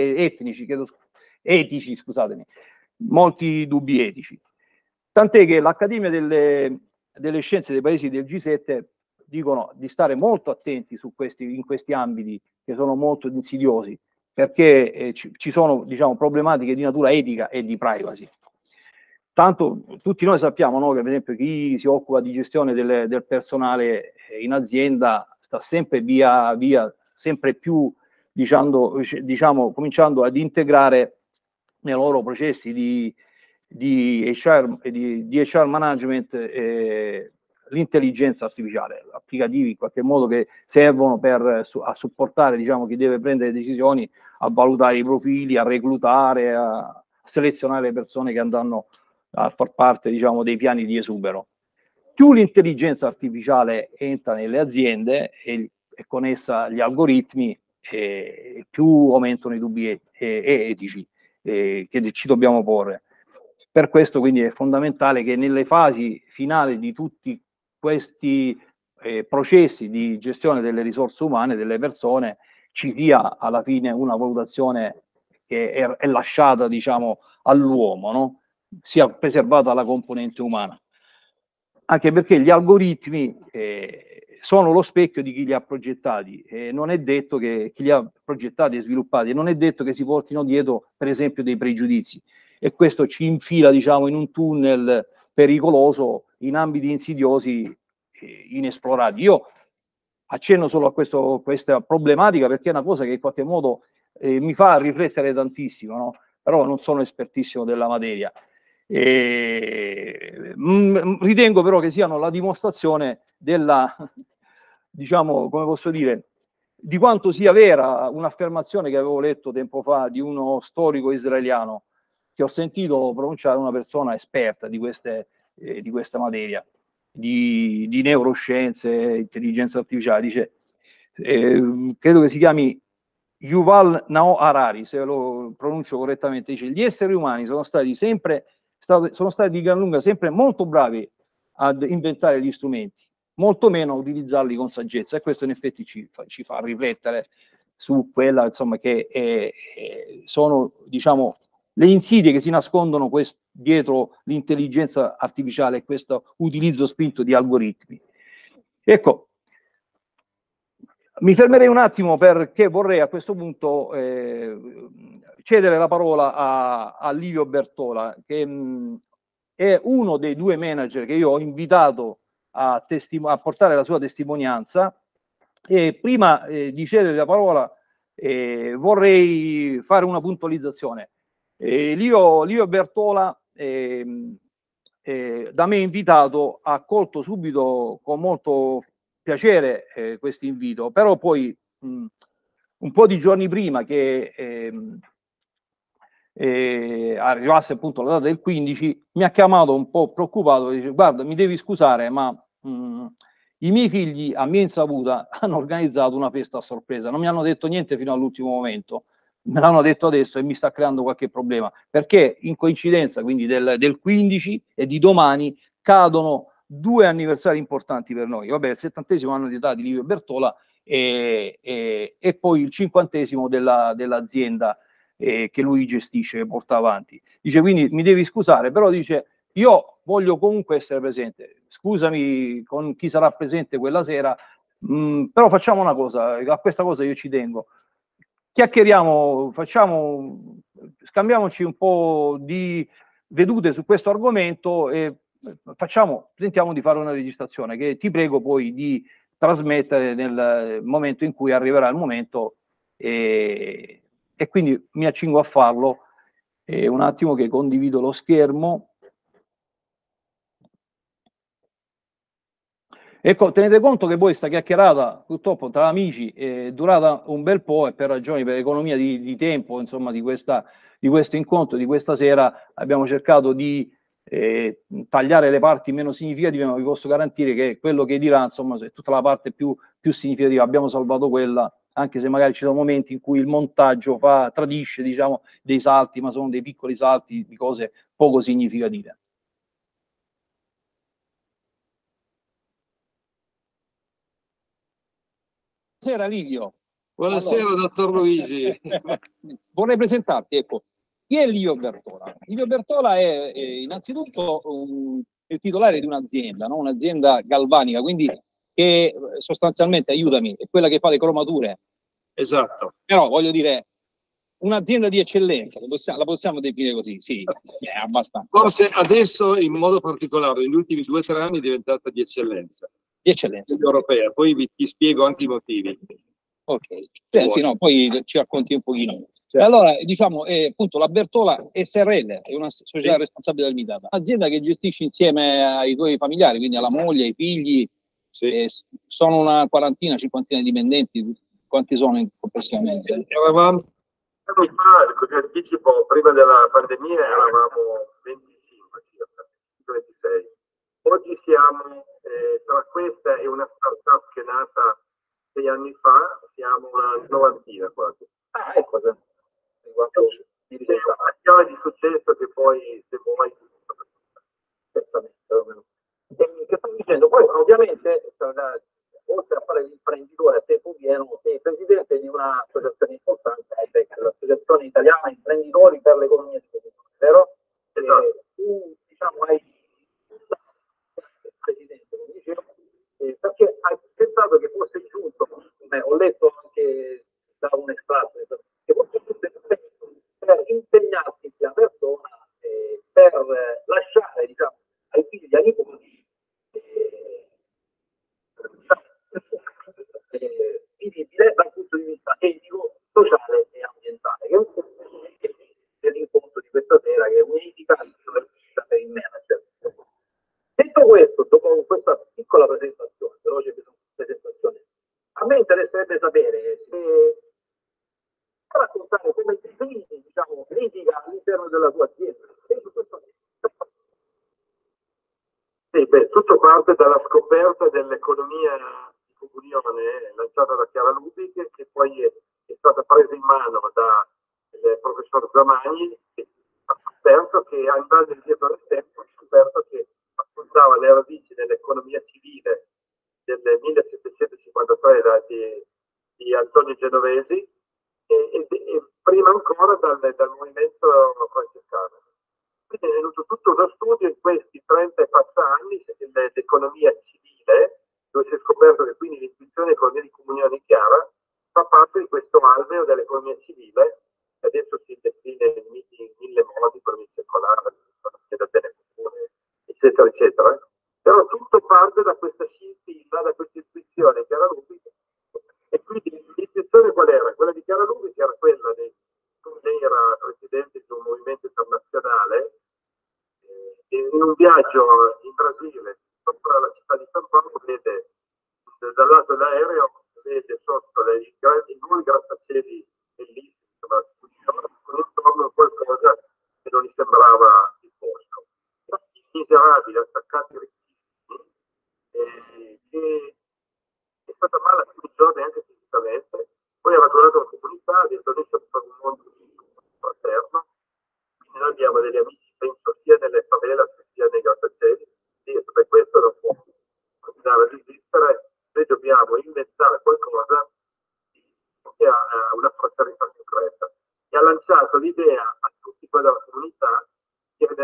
etici, scusatemi, molti dubbi etici. Tant'è che l'Accademia delle Scienze dei Paesi del G7 dicono di stare molto attenti in questi ambiti che sono molto insidiosi, perché ci sono, diciamo, problematiche di natura etica e di privacy. Tanto tutti noi sappiamo, no, che per esempio chi si occupa di gestione del personale in azienda sta sempre sempre più, diciamo, cominciando ad integrare nei loro processi di HR management l'intelligenza artificiale, applicativi in qualche modo che servono a supportare, diciamo, chi deve prendere decisioni, a valutare i profili, a reclutare, a selezionare le persone che andranno a far parte, diciamo, dei piani di esubero. Più l'intelligenza artificiale entra nelle aziende e con essa gli algoritmi, più aumentano i dubbi etici che ci dobbiamo porre. Per questo quindi è fondamentale che nelle fasi finali di tutti questi processi di gestione delle risorse umane, delle persone, ci sia alla fine una valutazione che è lasciata, diciamo, all'uomo, no? Sia preservata la componente umana. Anche perché gli algoritmi sono lo specchio di chi li ha progettati, non è detto che chi li ha progettati e sviluppati, non è detto che si portino dietro, per esempio, dei pregiudizi, e questo ci infila, diciamo, in un tunnel pericoloso, in ambiti insidiosi, inesplorati. Io accenno solo a questa problematica perché è una cosa che in qualche modo mi fa riflettere tantissimo, no? Però non sono espertissimo della materia. Ritengo però che siano la dimostrazione della, diciamo, come posso dire, di quanto sia vera un'affermazione che avevo letto tempo fa di uno storico israeliano, che ho sentito pronunciare una persona esperta di questa materia, di neuroscienze, intelligenza artificiale. Dice, credo che si chiami Yuval Noah Harari, se lo pronuncio correttamente, dice: gli esseri umani sono stati di gran lunga sempre molto bravi ad inventare gli strumenti, molto meno a utilizzarli con saggezza, e questo in effetti ci fa riflettere su quella, insomma, che sono, diciamo, le insidie che si nascondono dietro l'intelligenza artificiale e questo utilizzo spinto di algoritmi. Ecco, mi fermerei un attimo perché vorrei a questo punto cedere la parola a Livio Bertola, che è uno dei due manager che io ho invitato a portare la sua testimonianza, e prima di cedere la parola vorrei fare una puntualizzazione. Livio Bertola, da me invitato, ha accolto subito con molto piacere questo invito, però poi un po' di giorni prima che arrivasse appunto la data del 15, mi ha chiamato un po' preoccupato, dice: guarda, mi devi scusare, ma i miei figli a mia insaputa hanno organizzato una festa a sorpresa, non mi hanno detto niente fino all'ultimo momento, me l'hanno detto adesso e mi sta creando qualche problema, perché in coincidenza quindi del 15 e di domani cadono due anniversari importanti per noi. Vabbè, il 70° anno di età di Livio Bertola e poi il 50° dell'azienda che lui gestisce, che porta avanti. Dice: quindi mi devi scusare, però dice, io voglio comunque essere presente. Scusami con chi sarà presente quella sera, però facciamo una cosa, a questa cosa io ci tengo. Chiacchieriamo, scambiamoci un po' di vedute su questo argomento e tentiamo di fare una registrazione che ti prego poi di trasmettere nel momento in cui arriverà il momento e quindi mi accingo a farlo. Un attimo che condivido lo schermo. Ecco, tenete conto che voi sta chiacchierata, purtroppo tra amici, è durata un bel po' e per ragioni, per economia di tempo, insomma, di questo incontro, di questa sera, abbiamo cercato di tagliare le parti meno significative, ma vi posso garantire che quello che dirà, insomma, è tutta la parte più significativa. Abbiamo salvato quella, anche se magari ci sono momenti in cui il montaggio tradisce, diciamo, dei salti, ma sono dei piccoli salti di cose poco significative. Buonasera Livio. Buonasera, allora, dottor Luigi. Vorrei presentarti, ecco, chi è Livio Bertola? Livio Bertola è innanzitutto il titolare di un'azienda, no? Un'azienda galvanica, quindi che sostanzialmente, aiutami, è quella che fa le cromature. Esatto. Però voglio dire, un'azienda di eccellenza, la possiamo definire così? Sì, è abbastanza. Forse adesso in modo particolare, negli ultimi 2 o 3 anni è diventata di eccellenza. Di eccellenza. Europea, poi ti spiego anche i motivi. Ok, sì, no, poi ci racconti un pochino. Certo. Allora, diciamo, appunto, la Bertola SRL è una società responsabile limitata, un'azienda che gestisci insieme ai tuoi familiari, quindi alla moglie, ai figli, sono una quarantina, cinquantina di dipendenti, quanti sono complessivamente? Eravamo, così anticipo, prima della pandemia eravamo 25 circa, 26. Oggi siamo, tra questa e una startup che è nata 6 anni fa, siamo una novantina quasi. Ah, ecco. È una storia di successo che poi, se vuoi, che sto dicendo, poi ovviamente, oltre a fare l'imprenditore a tempo pieno, sei presidente di un'associazione importante, l'Associazione Italiana Imprenditori per l'Economia di Comunicazione, vero? Esatto. Tu, diciamo, hai presidente, come dicevo, perché hai pensato che fosse giusto, ho letto anche da un estratto, che fosse giusto per impegnarsi in persona per lasciare, diciamo, ai figli, ai nipoti vivibile dal punto di vista etico, sociale e ambientale, che è un po' dell'incontro di questa sera, che è un'etica per il manager. Detto questo, dopo questa piccola presentazione, veloce presentazione, a me interesserebbe sapere se raccontare come defini, diciamo, critica all'interno della tua azienda. Sì, beh, tutto parte dalla scoperta dell'economia di comunione lanciata da Chiara Lubick, che poi è stata presa in mano da il professor Zamagni, che ha scoperto che, andando indietro nel tempo, ha scoperto che affrontava le radici dell'economia civile del 1753 di Antonio Genovesi e prima ancora dal movimento francescano. Quindi è venuto tutto uno studio in questi 30 e passa anni dell'economia civile, dove si è scoperto che quindi l'intuizione economia di comunione chiara fa parte di questo alveo dell'economia civile, che adesso si declina in 1000 modi, economia circolare, da bene comune, eccetera, eccetera. Però tutto parte da questa scintilla, da questa intuizione di Chiara Lubick. E quindi l'intuizione qual era? Quella di Chiara Lubick era quella lei era presidente di un movimento internazionale, in un viaggio in Brasile sopra la città di San Paolo vede dal lato dell'aereo, vede sotto i nuovi grattacieli bellissimi, con intorno qualcosa che non gli sembrava il posto. I miserabili attaccati ricchissimi, che è stata male alcuni giorni anche fisicamente, poi ha maturato la comunità, ha detto adesso per un mondo fraterno. Noi abbiamo degli amici, penso, sia nelle favelas sia nei grattacieli, e per questo non può continuare a resistere, noi dobbiamo inventare qualcosa che ha una fraternità concreta. E ha lanciato l'idea a tutti quella comunità, sia nelle favela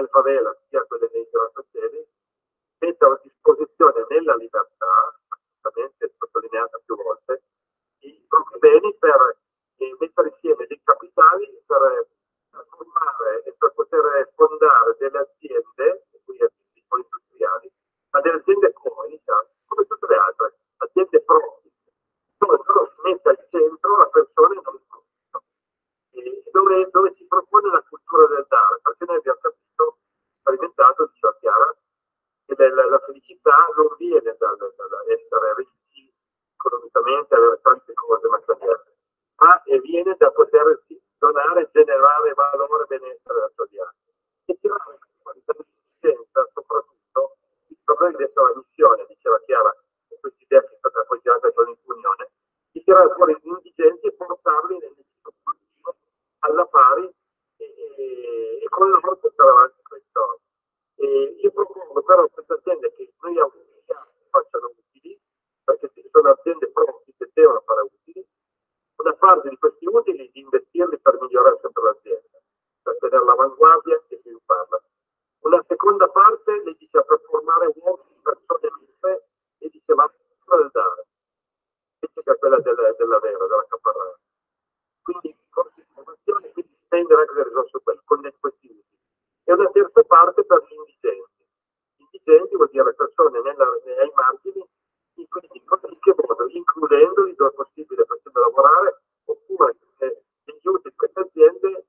gerarchia, quelle dei grattacieli, mettono a disposizione nella libertà, assolutamente sottolineata più volte, i propri beni per mettere insieme dei capitali per formare e per poter fondare delle aziende, quindi piccoli industriali, ma delle aziende comunitarie, come tutte le altre, aziende proprie, dove però si mette al centro la persona e non il prodotto, dove si propone la cultura del dare, perché noi abbiamo capito, sperimentato, diceva Chiara, che la felicità non viene dall'essere ricchi economicamente, avere tante cose materiali, ma viene da poter donare, generare valore e benessere alla sua vita. E tirare questa efficienza, soprattutto, il problema di essere la missione, diceva Chiara, questa idea che è stata appoggiata con l'unione, di tirare fuori gli indigenti e portarli nel produttivo alla pari e con loro portare avanti questo. Io propongo però a queste aziende che noi auspichiamo facciano utili, perché sono aziende proprie che devono fare utili, una parte di questi utili di investirli per migliorare sempre l'azienda, per tenere l'avanguardia e svilupparla. Una seconda parte le dice per formare uomini, persone vive, e dice ma del dare, invece che quella della vera, della caparrata. Quindi corsi di formazione, quindi spendere anche le risorse con questi utili. E una terza parte per gli indigenti. Indigenti vuol dire persone ai margini, in che modo? Includendoli dove è possibile, facendo lavorare, oppure negli utili di queste aziende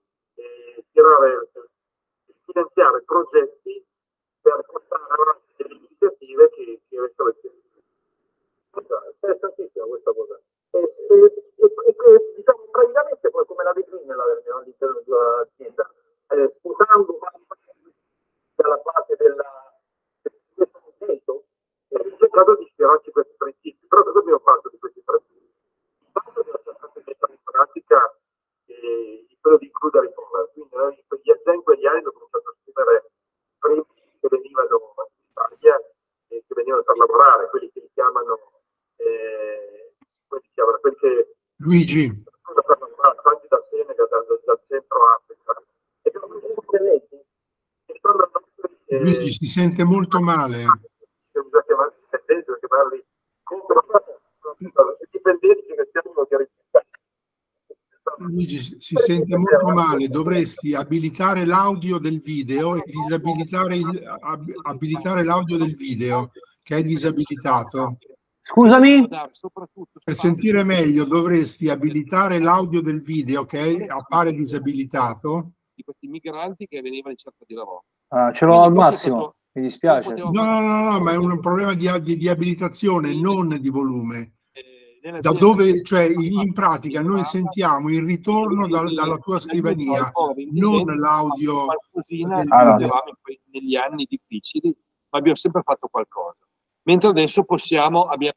finanziare progetti per portare avanti delle iniziative che rendono è interessantissima questa cosa. Diciamo, praticamente poi come la declina all'interno di un'azienda, usando dalla parte del concetto, cercando di ispirarci questi principi. Però cosa abbiamo fatto di questi principi? Il fatto della mettere in pratica quello di includere i poveri. Quindi noi in quegli anni abbiamo cominciato a scrivere principi che venivano in Italia e che venivano per lavorare, quelli che li chiamano quelli che Luigi, tanti dal Senegal, dal centro Africa, e sono leggi che sono nostri, Luigi si sente molto male. bisogna chiamarli dipendenti che siamo di ricerca. Luigi si sente molto male, dovresti abilitare l'audio del video e disabilitare abilitare l'audio del video che è disabilitato. Scusami? Per sentire meglio dovresti abilitare l'audio del video che appare disabilitato. Di questi migranti che venivano in cerca di lavoro. Ah, ce l'ho al massimo, mi dispiace. No, ma è un problema di abilitazione, non di volume. Da dove, cioè in pratica noi sentiamo il ritorno dalla tua scrivania, non l'audio del video. Negli anni difficili, ma abbiamo sempre fatto qualcosa. Mentre adesso abbiamo...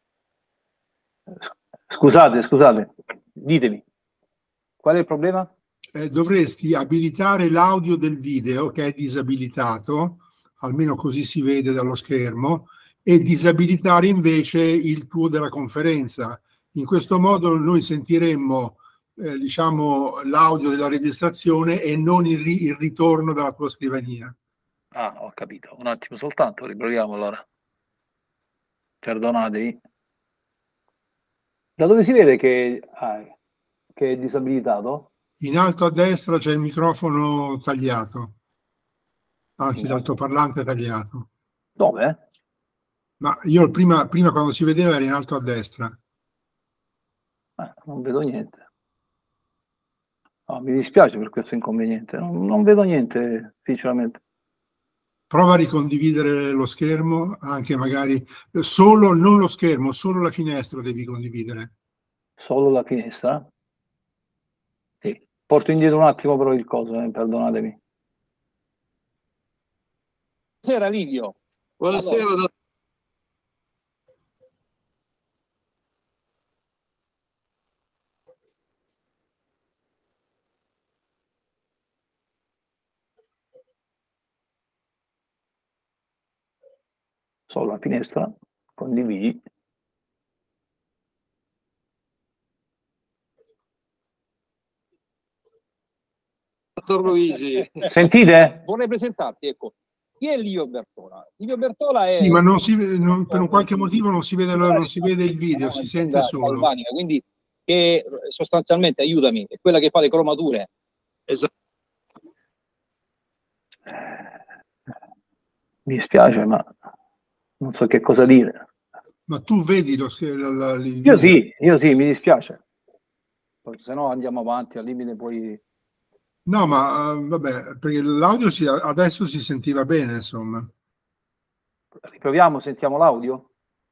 Scusate, ditemi, qual è il problema? Dovresti abilitare l'audio del video che è disabilitato, almeno così si vede dallo schermo, e disabilitare invece il tuo della conferenza. In questo modo noi sentiremmo diciamo l'audio della registrazione e non il ritorno dalla tua scrivania. Ah, ho capito, un attimo soltanto, riproviamo allora. Perdonatemi. Da dove si vede che è disabilitato? In alto a destra c'è il microfono tagliato, anzi l'altoparlante tagliato. Dove? Ma io prima quando si vedeva era in alto a destra. Non vedo niente. No, mi dispiace per questo inconveniente, non vedo niente, sinceramente. Prova a ricondividere lo schermo, anche magari solo, non lo schermo, solo la finestra devi condividere. Solo la finestra? Sì. Porto indietro un attimo però il coso, perdonatemi. Buonasera Livio. Buonasera, allora. Solo la finestra, condividi. dottor Luigi. Sentite? Vorrei presentarti, ecco. Chi è Livio Bertola? Livio Bertola è... Sì, ma per un qualche motivo non si vede il video, si sente solo. Galvanica, quindi che sostanzialmente, aiutami, è quella che fa le cromature. Esatto. Mi dispiace, ma non so che cosa dire. Ma tu vedi il video? Io sì, mi dispiace. Se no andiamo avanti, al limite poi... No, ma vabbè, perché l'audio adesso si sentiva bene, insomma. Riproviamo, sentiamo l'audio?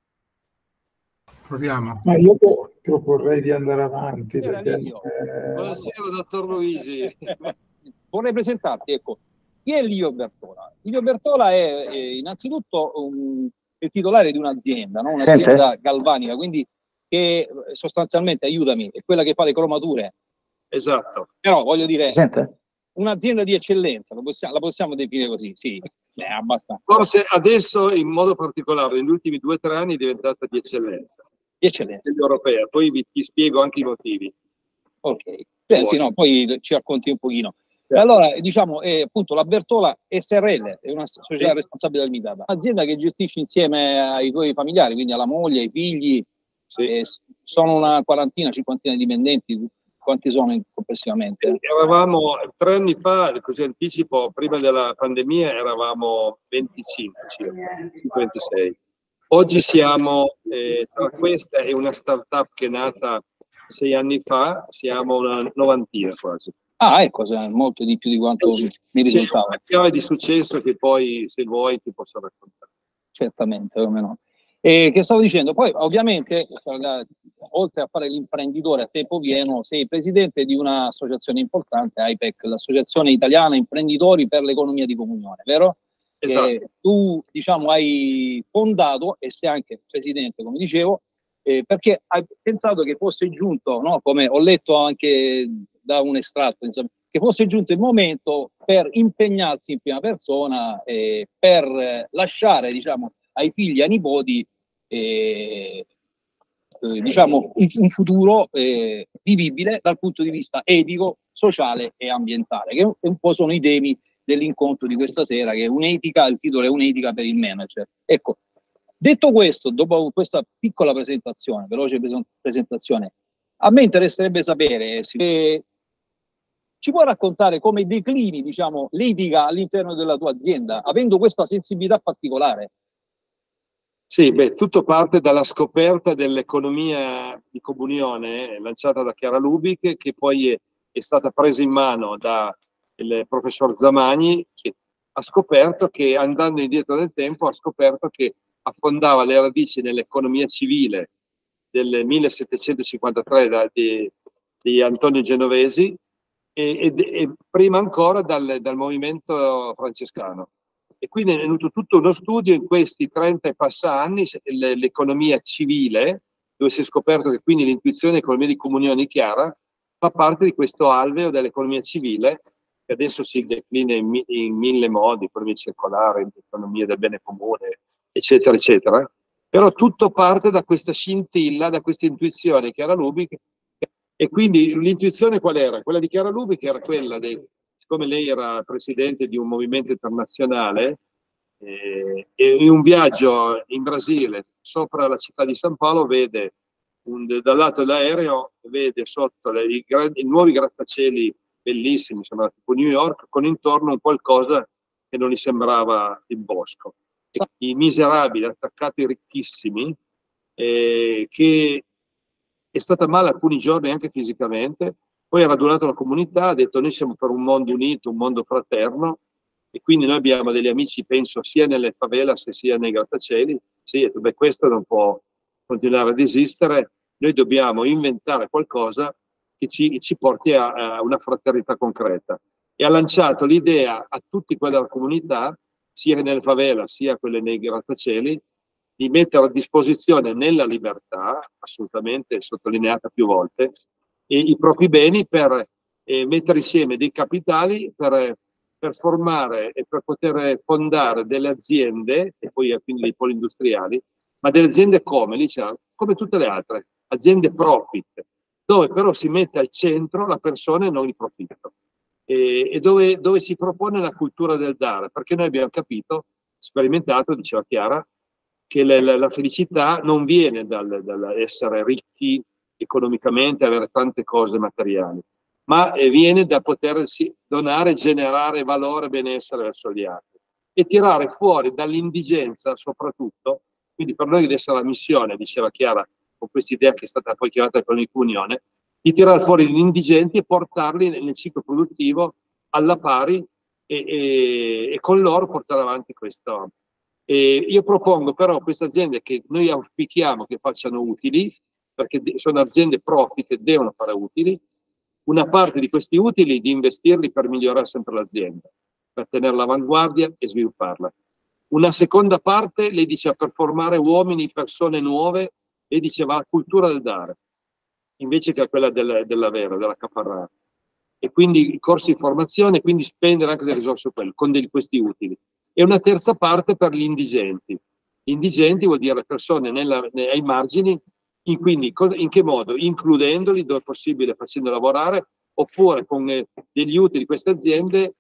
Proviamo. Ma io proporrei di andare avanti. Perché, Buonasera, dottor Luigi. Vorrei presentarti, ecco. Chi è Livio Bertola? Livio Bertola è innanzitutto il titolare di un'azienda, no? Un'azienda galvanica, quindi che sostanzialmente, aiutami, è quella che fa le cromature. Esatto. Però voglio dire, un'azienda di eccellenza, la possiamo definire così? Sì, è abbastanza. Forse adesso in modo particolare, negli ultimi 2 o 3 anni è diventata di eccellenza. Di eccellenza. Europea, poi ti spiego anche i motivi. Ok, sì, no, poi ci racconti un pochino. Allora, diciamo, appunto, la Bertola SRL è una società responsabile limitata, un'azienda che gestisci insieme ai tuoi familiari, quindi alla moglie, ai figli, sono una cinquantina di dipendenti. Quanti sono complessivamente? Eravamo 3 anni fa, così anticipo, prima della pandemia eravamo 25, circa, 26. Oggi siamo, tra questa e una startup che è nata 6 anni fa, siamo una novantina quasi. Ah, ecco, molto di più di quanto mi risultava. Una chiave di successo che poi, se vuoi, ti posso raccontare. Certamente, come no. E che stavo dicendo, poi ovviamente, oltre a fare l'imprenditore a tempo pieno, sei presidente di un'associazione importante, AIPEC, l'Associazione Italiana Imprenditori per l'Economia di Comunione, vero? Esatto. Che tu, diciamo, hai fondato e sei anche presidente, come dicevo, perché hai pensato che fosse giunto, no? Come ho letto anche da un estratto, insomma, che fosse giunto il momento per impegnarsi in prima persona per lasciare, diciamo, ai figli e ai nipoti diciamo un futuro vivibile dal punto di vista etico, sociale e ambientale, che un po' sono i temi dell'incontro di questa sera, che è un'etica, il titolo è un'etica per il manager. Ecco, detto questo, dopo questa piccola presentazione, veloce presentazione, a me interesserebbe sapere se ci puoi raccontare come declini, diciamo, l'etica all'interno della tua azienda, avendo questa sensibilità particolare. Sì, beh, tutto parte dalla scoperta dell'economia di comunione lanciata da Chiara Lubick, che poi è stata presa in mano dal professor Zamagni, che ha scoperto che, andando indietro nel tempo, ha scoperto che affondava le radici nell'economia civile del 1753 di Antonio Genovesi e prima ancora dal movimento francescano. E quindi è venuto tutto uno studio in questi 30 e passa anni, l'economia civile, dove si è scoperto che quindi l'intuizione dell'economia di comunione chiara fa parte di questo alveo dell'economia civile, che adesso si declina in 1000 modi, economia circolare, economia del bene comune, eccetera, eccetera. Però tutto parte da questa scintilla, da questa intuizione Chiara Lubick. E quindi l'intuizione qual era? Quella di Chiara Lubick era quella di, siccome lei era presidente di un movimento internazionale, e in un viaggio in Brasile sopra la città di San Paolo vede dal lato dell'aereo vede sotto i nuovi grattacieli bellissimi, sembra tipo New York, con intorno un qualcosa che non gli sembrava il bosco. I miserabili attaccati ricchissimi, che è stata male alcuni giorni anche fisicamente, poi ha radunato la comunità, ha detto noi siamo per un mondo unito, un mondo fraterno, e quindi noi abbiamo degli amici, penso, sia nelle favelas sia nei grattacieli. Sì, beh, questo non può continuare ad esistere, noi dobbiamo inventare qualcosa che ci porti a una fraternità concreta. E ha lanciato l'idea a tutti quelli della comunità, sia nelle favelas sia quelle nei grattacieli, di mettere a disposizione nella libertà, assolutamente sottolineata più volte, i propri beni per mettere insieme dei capitali per formare e per poter fondare delle aziende, e poi quindi dei poli industriali, ma delle aziende come? Come tutte le altre, aziende profit, dove però si mette al centro la persona e non il profitto. e dove si propone la cultura del dare, perché noi abbiamo capito, sperimentato, diceva Chiara, che la felicità non viene dall'essere ricchi economicamente, avere tante cose materiali, ma viene da potersi donare, generare valore, benessere verso gli altri e tirare fuori dall'indigenza soprattutto. Quindi per noi adesso la missione, diceva Chiara, con questa idea che è stata poi chiamata con l'Unione, di tirare fuori gli indigenti e portarli nel ciclo produttivo alla pari e con loro portare avanti questo. Io propongo però a queste aziende che noi auspichiamo che facciano utili, perché sono aziende profit che devono fare utili, una parte di questi utili di investirli per migliorare sempre l'azienda, per tenere l'avanguardia e svilupparla. Una seconda parte, lei diceva, per formare uomini, persone nuove, lei diceva la cultura del dare, invece che quella dell'avere, dell'accaparrare. E quindi i corsi di formazione, quindi spendere anche delle risorse con questi utili. E una terza parte per gli indigenti. Indigenti vuol dire persone ai margini, quindi in che modo? Includendoli dove è possibile, facendo lavorare, oppure con degli utili di queste aziende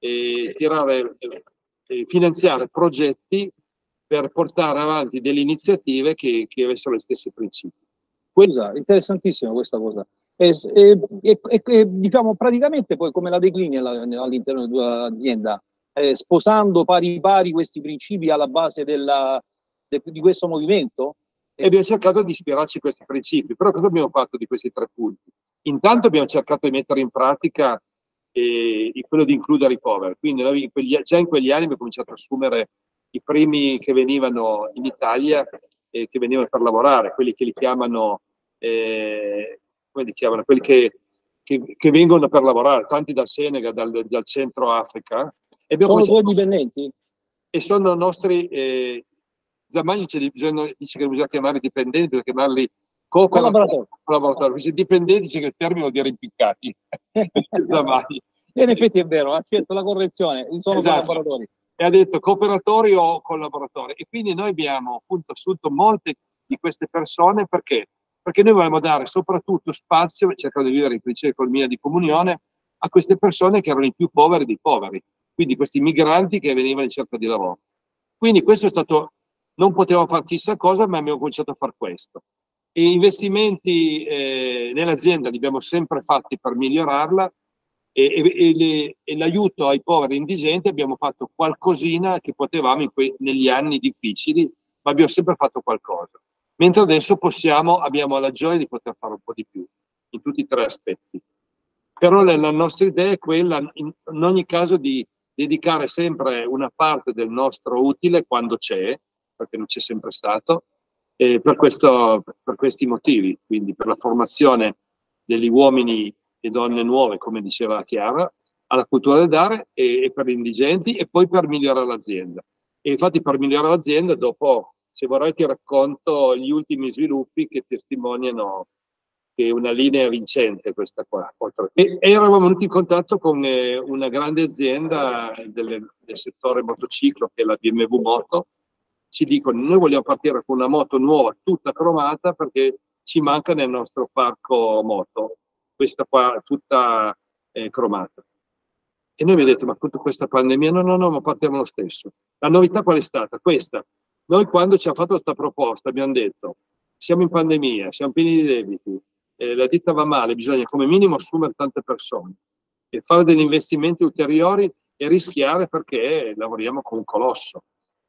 finanziare progetti per portare avanti delle iniziative che avessero gli stessi principi. Interessantissima questa cosa. Diciamo praticamente poi come la declini all'interno della tua azienda, sposando pari pari questi principi alla base di questo movimento? E abbiamo cercato di ispirarci a questi principi, però cosa abbiamo fatto di questi 3 punti? Intanto abbiamo cercato di mettere in pratica quello di includere i poveri, quindi noi già in quegli anni abbiamo cominciato a assumere i primi che venivano in Italia e che venivano per lavorare, quelli che li chiamano, quelli che vengono per lavorare, tanti dal Senegal, dal centro Africa. Sono tuoi dipendenti? E sono nostri, Zamagni dice che bisogna chiamarli dipendenti, bisogna chiamarli collaboratori. Questi dipendenti dice che il termine vuol dire impiccati. Zamagni. E in effetti è vero, ha chiesto la correzione, sono collaboratori. E ha detto cooperatori o collaboratori. E quindi noi abbiamo appunto assunto molte di queste persone perché noi volevamo dare soprattutto spazio, cercando di vivere in principio di economia di comunione, a queste persone che erano i più poveri dei poveri, quindi questi migranti che venivano in cerca di lavoro. Quindi questo è stato, non potevamo fare chissà cosa, ma abbiamo cominciato a fare questo. E investimenti nell'azienda li abbiamo sempre fatti per migliorarla e l'aiuto ai poveri indigenti abbiamo fatto qualcosina che potevamo negli anni difficili, ma abbiamo sempre fatto qualcosa. Mentre adesso abbiamo la gioia di poter fare un po' di più in tutti e 3 aspetti. Però la nostra idea è quella, in ogni caso, di dedicare sempre una parte del nostro utile quando c'è, perché non c'è sempre stato, per questi motivi, quindi per la formazione degli uomini e donne nuove, come diceva Chiara, alla cultura del dare e per gli indigenti e poi per migliorare l'azienda. E infatti per migliorare l'azienda, dopo, se vorrai, ti racconto gli ultimi sviluppi che testimoniano che è una linea vincente questa qua. E eravamo venuti in contatto con una grande azienda del settore motociclo, che è la BMW Moto. Ci dicono: noi vogliamo partire con una moto nuova, tutta cromata, perché ci manca nel nostro parco moto, questa qua tutta cromata. E noi abbiamo detto: ma tutta questa pandemia, no, ma partiamo lo stesso. La novità qual è stata? Questa. Noi quando ci ha fatto questa proposta abbiamo detto: siamo in pandemia, siamo pieni di debiti, la ditta va male, bisogna come minimo assumere tante persone e fare degli investimenti ulteriori e rischiare, perché lavoriamo con un colosso.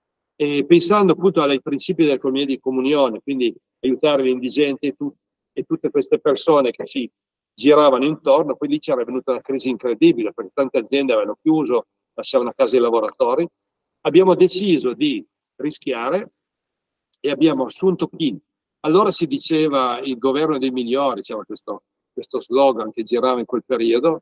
E pensando appunto ai principi dell'economia di comunione, quindi aiutare gli indigenti e tutte queste persone che si giravano intorno, poi lì c'era venuta una crisi incredibile perché tante aziende avevano chiuso, lasciavano a casa i lavoratori. Abbiamo deciso di rischiare e abbiamo assunto chi? Allora si diceva il governo dei migliori, c'era questo slogan che girava in quel periodo,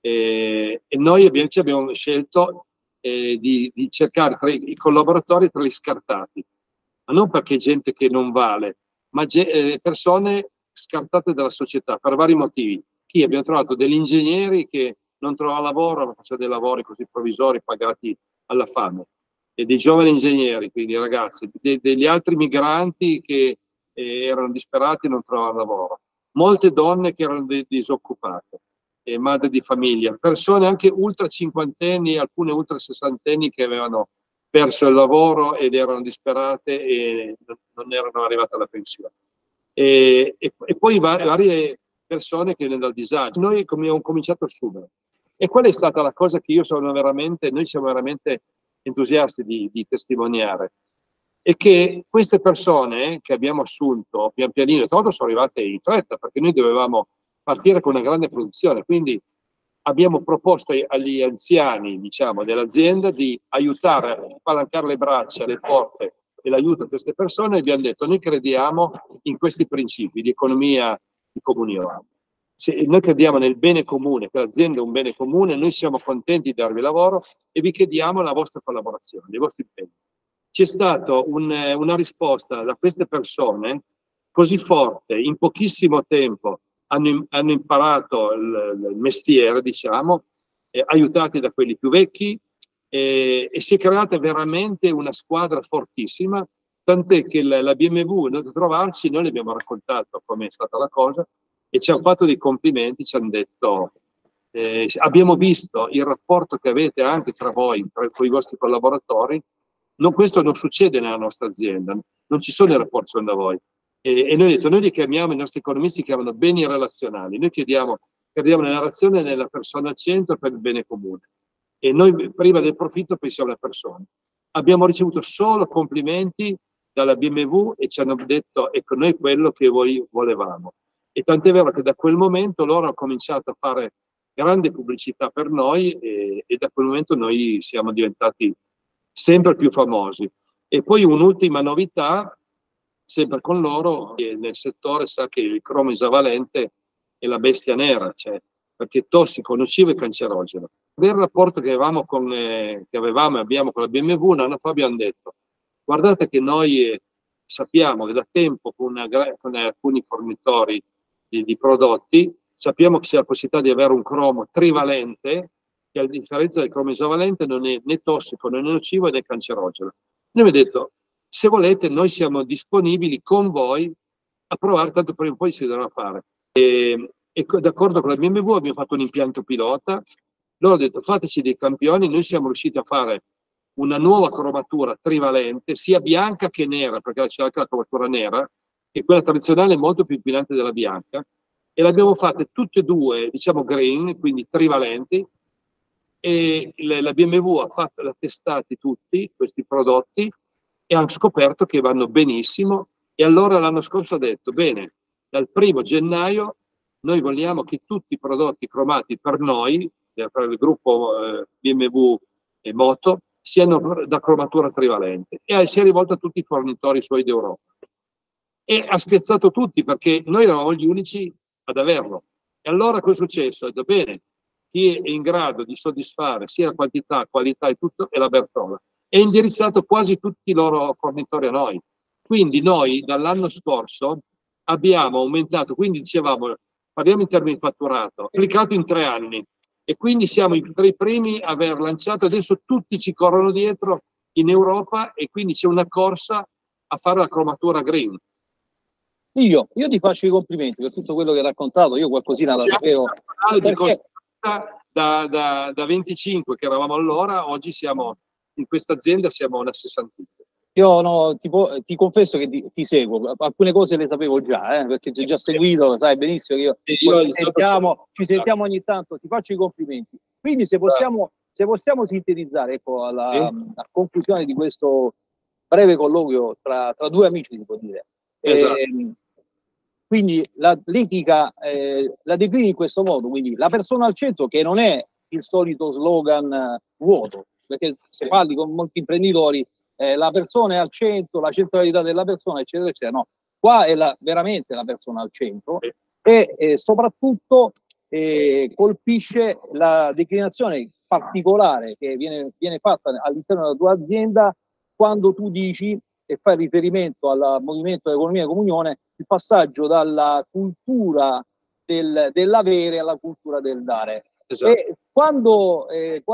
e noi abbiamo scelto di cercare tra i collaboratori, tra gli scartati, ma non perché gente che non vale, ma persone scartate dalla società per vari motivi. Chi? Abbiamo trovato degli ingegneri che non trovavano lavoro, ma facevano dei lavori così provvisori pagati alla fame, e dei giovani ingegneri, quindi ragazzi, degli altri migranti che erano disperati e non trovavano lavoro, molte donne che erano disoccupate, madri di famiglia, persone anche ultra cinquantenni, alcune ultra sessantenni che avevano perso il lavoro ed erano disperate e non erano arrivate alla pensione. E poi varie persone che vengono dal disagio. Noi abbiamo cominciato a assumere. E qual è stata la cosa che noi siamo veramente entusiasti di testimoniare? È che queste persone che abbiamo assunto pian pianino, tra l'altro sono arrivate in fretta, perché noi dovevamo partire con una grande produzione, quindi abbiamo proposto agli anziani, diciamo, dell'azienda di aiutare a spalancare le braccia, le porte e l'aiuto a queste persone, e abbiamo detto: noi crediamo in questi principi di economia di comunione. Se noi crediamo nel bene comune, che l'azienda è un bene comune, noi siamo contenti di darvi lavoro e vi chiediamo la vostra collaborazione, i vostri impegni. C'è stata una risposta da queste persone così forte, in pochissimo tempo hanno imparato il mestiere, diciamo, aiutati da quelli più vecchi, e si è creata veramente una squadra fortissima, tant'è che la BMW è andata a trovarci, noi le abbiamo raccontato com'è stata la cosa e ci hanno fatto dei complimenti, ci hanno detto abbiamo visto il rapporto che avete anche tra voi, con i vostri collaboratori. Questo non succede nella nostra azienda, non ci sono i rapporti da voi. E noi abbiamo detto, noi li chiamiamo, i nostri economisti chiamano beni relazionali. Noi crediamo nella relazione e nella persona al centro per il bene comune. E noi prima del profitto pensiamo alla persona. Abbiamo ricevuto solo complimenti dalla BMW e ci hanno detto: ecco, noi quello che voi volevamo. E tant'è vero che da quel momento loro hanno cominciato a fare grande pubblicità per noi e da quel momento noi siamo diventati sempre più famosi. E poi un'ultima novità, sempre con loro, che nel settore sa che il cromo isovalente è la bestia nera, cioè, perché è tossico, nocivo e cancerogeno. Nel rapporto che avevamo e abbiamo con la BMW, un anno fa abbiamo detto: guardate che noi sappiamo che da tempo con alcuni fornitori di prodotti sappiamo che c'è la possibilità di avere un cromo trivalente, che a differenza del cromo isovalente non è né tossico né nocivo ed è cancerogeno. Noi abbiamo detto: se volete noi siamo disponibili con voi a provare, tanto prima o poi si dovrà fare. E d'accordo con la BMW abbiamo fatto un impianto pilota, loro hanno detto: fateci dei campioni. Noi siamo riusciti a fare una nuova cromatura trivalente, sia bianca che nera, perché c'è anche la cromatura nera, che quella tradizionale è molto più inquinante della bianca, e le abbiamo fatte tutte e due, diciamo green, quindi trivalenti, e la BMW l'ha testati tutti questi prodotti e hanno scoperto che vanno benissimo. E allora l'anno scorso ha detto: bene, dal 1° gennaio noi vogliamo che tutti i prodotti cromati per noi, per il gruppo BMW e Moto, siano da cromatura trivalente, e si è rivolto a tutti i fornitori suoi d'Europa e ha spiazzato tutti, perché noi eravamo gli unici ad averlo. E allora cosa è successo? Ha detto: bene, chi è in grado di soddisfare sia quantità, qualità e tutto è la Bertola, e ha indirizzato quasi tutti i loro fornitori a noi. Quindi noi dall'anno scorso abbiamo aumentato, quindi dicevamo, parliamo in termini di fatturato, applicato in 3 anni, e quindi siamo tra i primi a aver lanciato. Adesso tutti ci corrono dietro in Europa, e quindi c'è una corsa a fare la cromatura green. Io ti faccio i complimenti per tutto quello che hai raccontato, io qualcosina la sapevo. Perché da 25 che eravamo allora, oggi siamo in questa azienda, siamo una sessantina. Io no, ti confesso che ti seguo, alcune cose le sapevo già, perché ti ho già seguito, sai benissimo che ci sentiamo ogni tanto, ti faccio i complimenti. Quindi se possiamo sintetizzare, ecco, a conclusione di questo breve colloquio tra due amici, si può dire. Esatto. Quindi l'etica la declini in questo modo, quindi la persona al centro, che non è il solito slogan vuoto, perché se parli con molti imprenditori, la persona è al centro, la centralità della persona, eccetera, eccetera. No, qua è veramente la persona al centro, e soprattutto colpisce la declinazione particolare che viene fatta all'interno della tua azienda, quando tu dici e fai riferimento al movimento dell'economia di comunione, il passaggio dalla cultura dell'avere alla cultura del dare. Esatto. E quando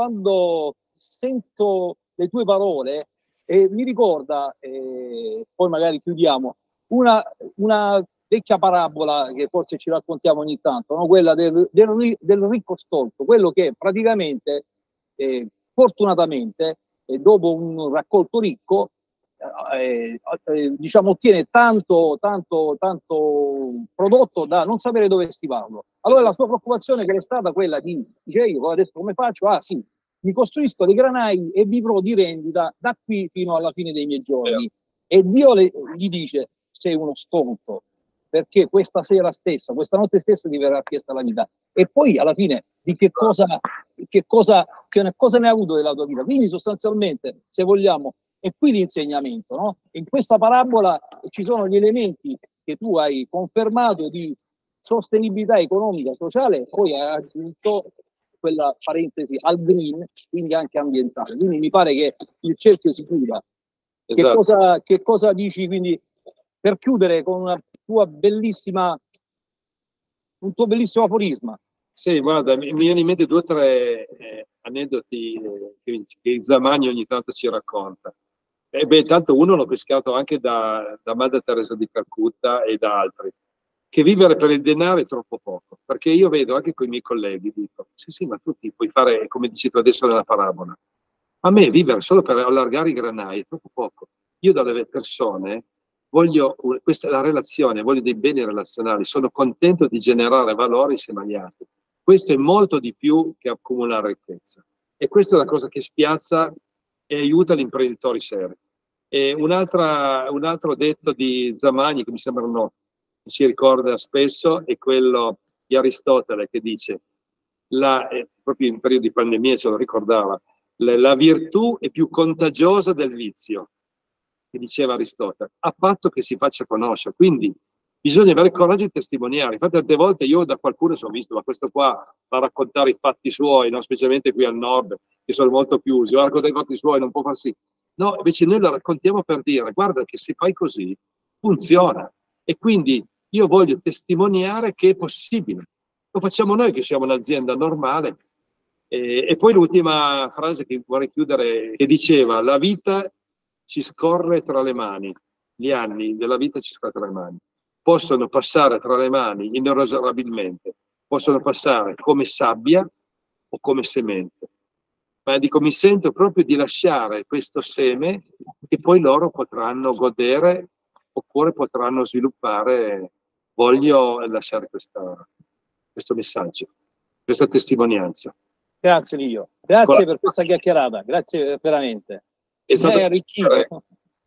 sento le tue parole, mi ricorda, poi magari chiudiamo, una vecchia parabola che forse ci raccontiamo ogni tanto, no? Quella del ricco stolto, quello che praticamente, fortunatamente, dopo un raccolto ricco, diciamo, ottiene tanto prodotto da non sapere dove stivarlo. Allora la sua preoccupazione che è stata quella di, dice, io adesso come faccio? Ah sì, mi costruisco dei granai e vivrò di rendita da qui fino alla fine dei miei giorni. E Dio gli dice, sei uno stolto, perché questa sera stessa, questa notte stessa ti verrà chiesta la vita. E poi alla fine di che cosa ne ha avuto della tua vita? Quindi sostanzialmente, se vogliamo, è qui l'insegnamento, no? In questa parabola ci sono gli elementi che tu hai confermato di sostenibilità economica, sociale, e poi hai aggiunto quella parentesi al green, quindi anche ambientale. Quindi mi pare che il cerchio si chiuda. Esatto. Che cosa dici quindi per chiudere con un tuo bellissimo aforisma? Sì, guarda, mi viene in mente 2 o 3 aneddoti che Zamagni ogni tanto ci racconta. Tanto uno l'ho pescato anche da Madre Teresa di Calcutta e da altri, che vivere per il denaro è troppo poco, perché io vedo anche con i miei colleghi, dico, sì, ma tu ti puoi fare, come dici tu adesso nella parabola, a me vivere solo per allargare i granai è troppo poco. Io dalle persone voglio, questa è la relazione, voglio dei beni relazionali, sono contento di generare valore insieme agli altri. Questo è molto di più che accumulare ricchezza. E questa è la cosa che spiazza e aiuta gli imprenditori seri. E un altro detto di Zamagni, che mi sembra si ricorda spesso, è quello di Aristotele, che dice, proprio in periodo di pandemia ce lo ricordava, la virtù è più contagiosa del vizio, che diceva Aristotele, a patto che si faccia conoscere. Quindi bisogna avere coraggio di testimoniare. Infatti tante volte io da qualcuno sono visto, ma questo qua va a raccontare i fatti suoi, no? Specialmente qui al nord, che sono molto chiusi, va a raccontare i fatti suoi, non può far sì. No, invece noi lo raccontiamo per dire, guarda che se fai così, funziona. E quindi io voglio testimoniare che è possibile. Lo facciamo noi che siamo un'azienda normale. E poi l'ultima frase che vorrei chiudere, che diceva, la vita ci scorre tra le mani, gli anni della vita ci scorre tra le mani. Possono passare tra le mani inesorabilmente, possono passare come sabbia o come semente. Ma dico, mi sento proprio di lasciare questo seme che poi loro potranno godere oppure potranno sviluppare. Voglio lasciare questo messaggio, questa testimonianza. Grazie Livio, grazie per questa chiacchierata, grazie veramente. Mi hai arricchito.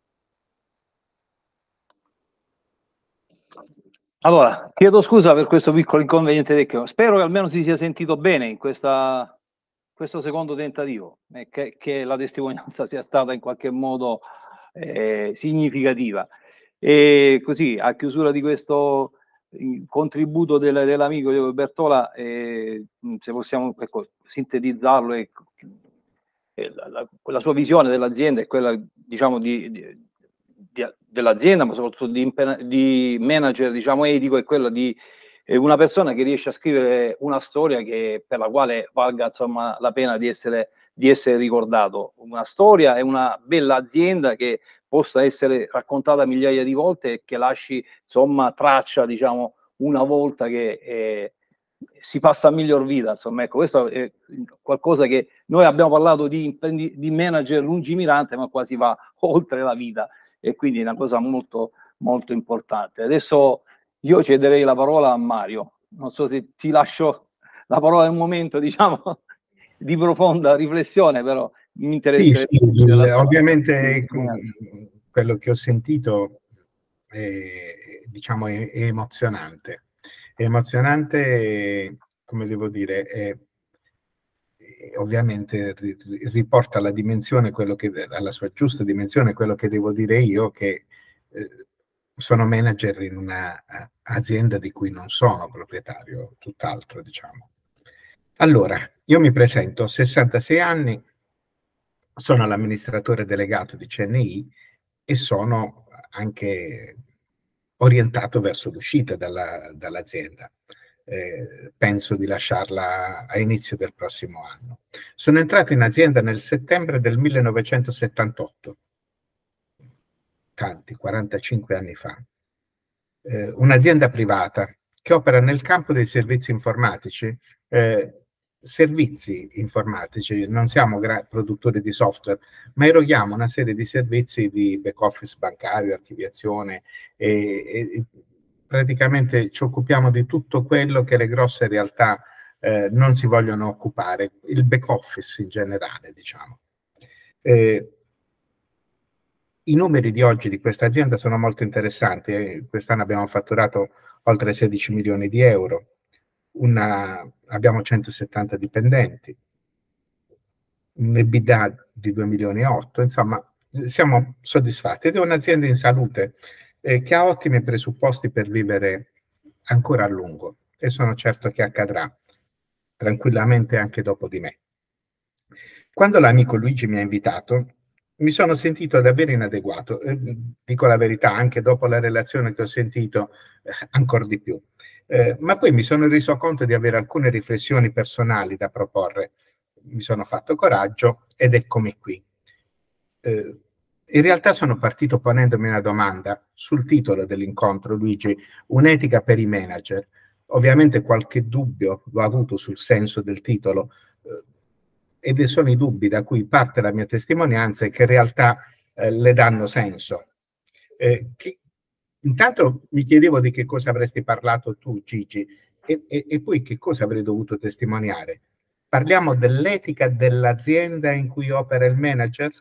Allora, chiedo scusa per questo piccolo inconveniente tecnico, spero che almeno si sia sentito bene in questo secondo tentativo, che la testimonianza sia stata in qualche modo significativa. E così, a chiusura di questo contributo dell'amico Diego Bertola, se possiamo sintetizzarlo, quella sua visione dell'azienda è quella, diciamo, dell'azienda, ma soprattutto di manager, diciamo, etico, è quella di una persona che riesce a scrivere una storia per la quale valga, insomma, la pena di essere ricordato. Una storia e una bella azienda che possa essere raccontata migliaia di volte e che lasci, insomma, traccia, diciamo, una volta che si passa a miglior vita. Insomma, ecco, questo è qualcosa che noi abbiamo parlato di manager lungimirante, ma quasi va oltre la vita, e quindi è una cosa molto, molto importante. Adesso io cederei la parola a Mario, non so se ti lascio la parola in un momento, diciamo, di profonda riflessione, però mi interessa. Sì, ovviamente quello che ho sentito diciamo è emozionante. È emozionante, come devo dire, ovviamente riporta alla dimensione, alla sua giusta dimensione, quello che devo dire io, che sono manager in un'azienda di cui non sono proprietario, tutt'altro, diciamo. Allora, io mi presento, ho 66 anni, sono l'amministratore delegato di CNI e sono anche orientato verso l'uscita dall'azienda. Penso di lasciarla a inizio del prossimo anno. Sono entrato in azienda nel settembre del 1978, tanti, 45 anni fa. un'azienda privata che opera nel campo dei servizi informatici, non siamo produttori di software, ma eroghiamo una serie di servizi di back office bancario, archiviazione e praticamente ci occupiamo di tutto quello che le grosse realtà non si vogliono occupare, il back office in generale, diciamo. I numeri di oggi di questa azienda sono molto interessanti. Quest'anno abbiamo fatturato oltre 16 milioni di euro, abbiamo 170 dipendenti, un EBITDA di 2 milioni e 8, insomma siamo soddisfatti ed è un'azienda in salute che ha ottimi presupposti per vivere ancora a lungo e sono certo che accadrà tranquillamente anche dopo di me. Quando l'amico Luigi mi ha invitato, mi sono sentito davvero inadeguato, dico la verità, anche dopo la relazione che ho sentito, ancora di più. Ma poi mi sono reso conto di avere alcune riflessioni personali da proporre. Mi sono fatto coraggio ed eccomi qui. In realtà sono partito ponendomi una domanda sul titolo dell'incontro, Luigi, un'etica per i manager. Ovviamente qualche dubbio l'ho avuto sul senso del titolo, ed sono i dubbi da cui parte la mia testimonianza e che in realtà le danno senso. Intanto mi chiedevo di che cosa avresti parlato tu, Gigi, e poi che cosa avrei dovuto testimoniare. Parliamo dell'etica dell'azienda in cui opera il manager?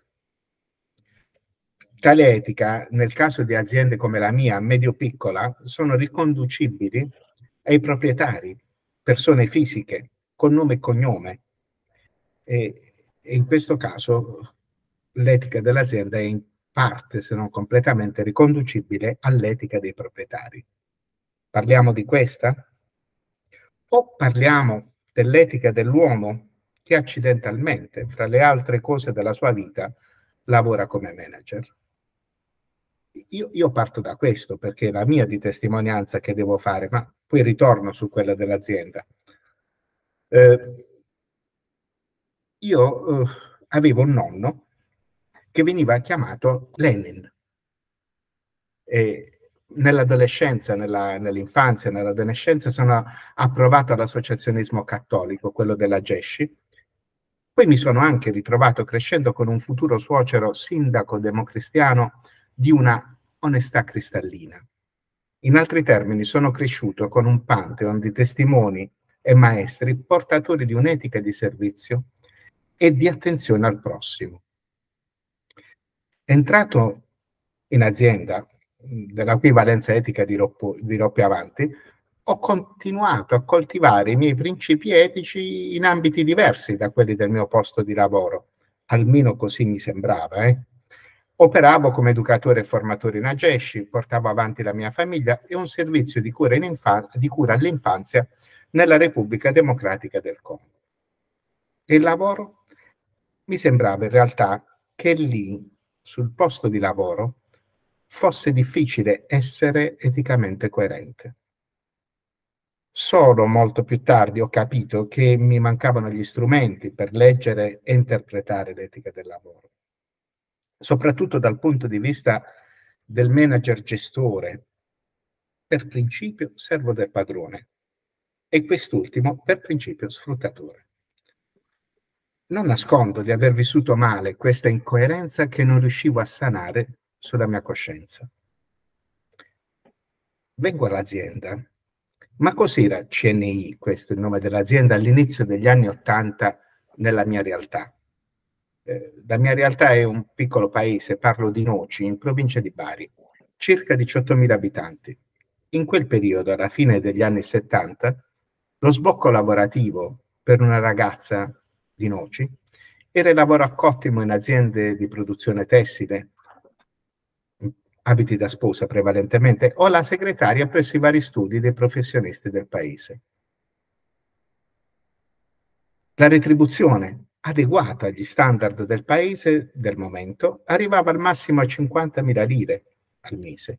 Tale etica, nel caso di aziende come la mia, medio-piccola, sono riconducibili ai proprietari, persone fisiche, con nome e cognome. E in questo caso l'etica dell'azienda è in parte, se non completamente, riconducibile all'etica dei proprietari. Parliamo di questa? O parliamo dell'etica dell'uomo che accidentalmente, fra le altre cose della sua vita, lavora come manager? Io parto da questo perché è la mia di testimonianza che devo fare, ma poi ritorno su quella dell'azienda. Io avevo un nonno che veniva chiamato Lenin. Nell'adolescenza, nell'infanzia, nell'adolescenza sono approvato all'associazionismo cattolico, quello della Gesci. Poi mi sono anche ritrovato crescendo con un futuro suocero sindaco democristiano di una onestà cristallina. In altri termini, sono cresciuto con un pantheon di testimoni e maestri portatori di un'etica di servizio e di attenzione al prossimo. Entrato in azienda, della cui valenza etica dirò più avanti, ho continuato a coltivare i miei principi etici in ambiti diversi da quelli del mio posto di lavoro, almeno così mi sembrava. Operavo come educatore e formatore in Agesci, portavo avanti la mia famiglia e un servizio di cura all'infanzia nella Repubblica Democratica del Congo. E il lavoro? Mi sembrava in realtà che lì, sul posto di lavoro, fosse difficile essere eticamente coerente. Solo molto più tardi ho capito che mi mancavano gli strumenti per leggere e interpretare l'etica del lavoro, soprattutto dal punto di vista del manager gestore, per principio servo del padrone, e quest'ultimo per principio sfruttatore. Non nascondo di aver vissuto male questa incoerenza che non riuscivo a sanare sulla mia coscienza. Vengo all'azienda. Ma cos'era CNI, questo è il nome dell'azienda, all'inizio degli anni '80 nella mia realtà? La mia realtà è un piccolo paese, parlo di Noci, in provincia di Bari, circa 18.000 abitanti. In quel periodo, alla fine degli anni '70, lo sbocco lavorativo per una ragazza di Noci era il lavoro a cottimo in aziende di produzione tessile, abiti da sposa prevalentemente, o la segretaria presso i vari studi dei professionisti del paese. La retribuzione, adeguata agli standard del paese del momento, arrivava al massimo a 50.000 lire al mese.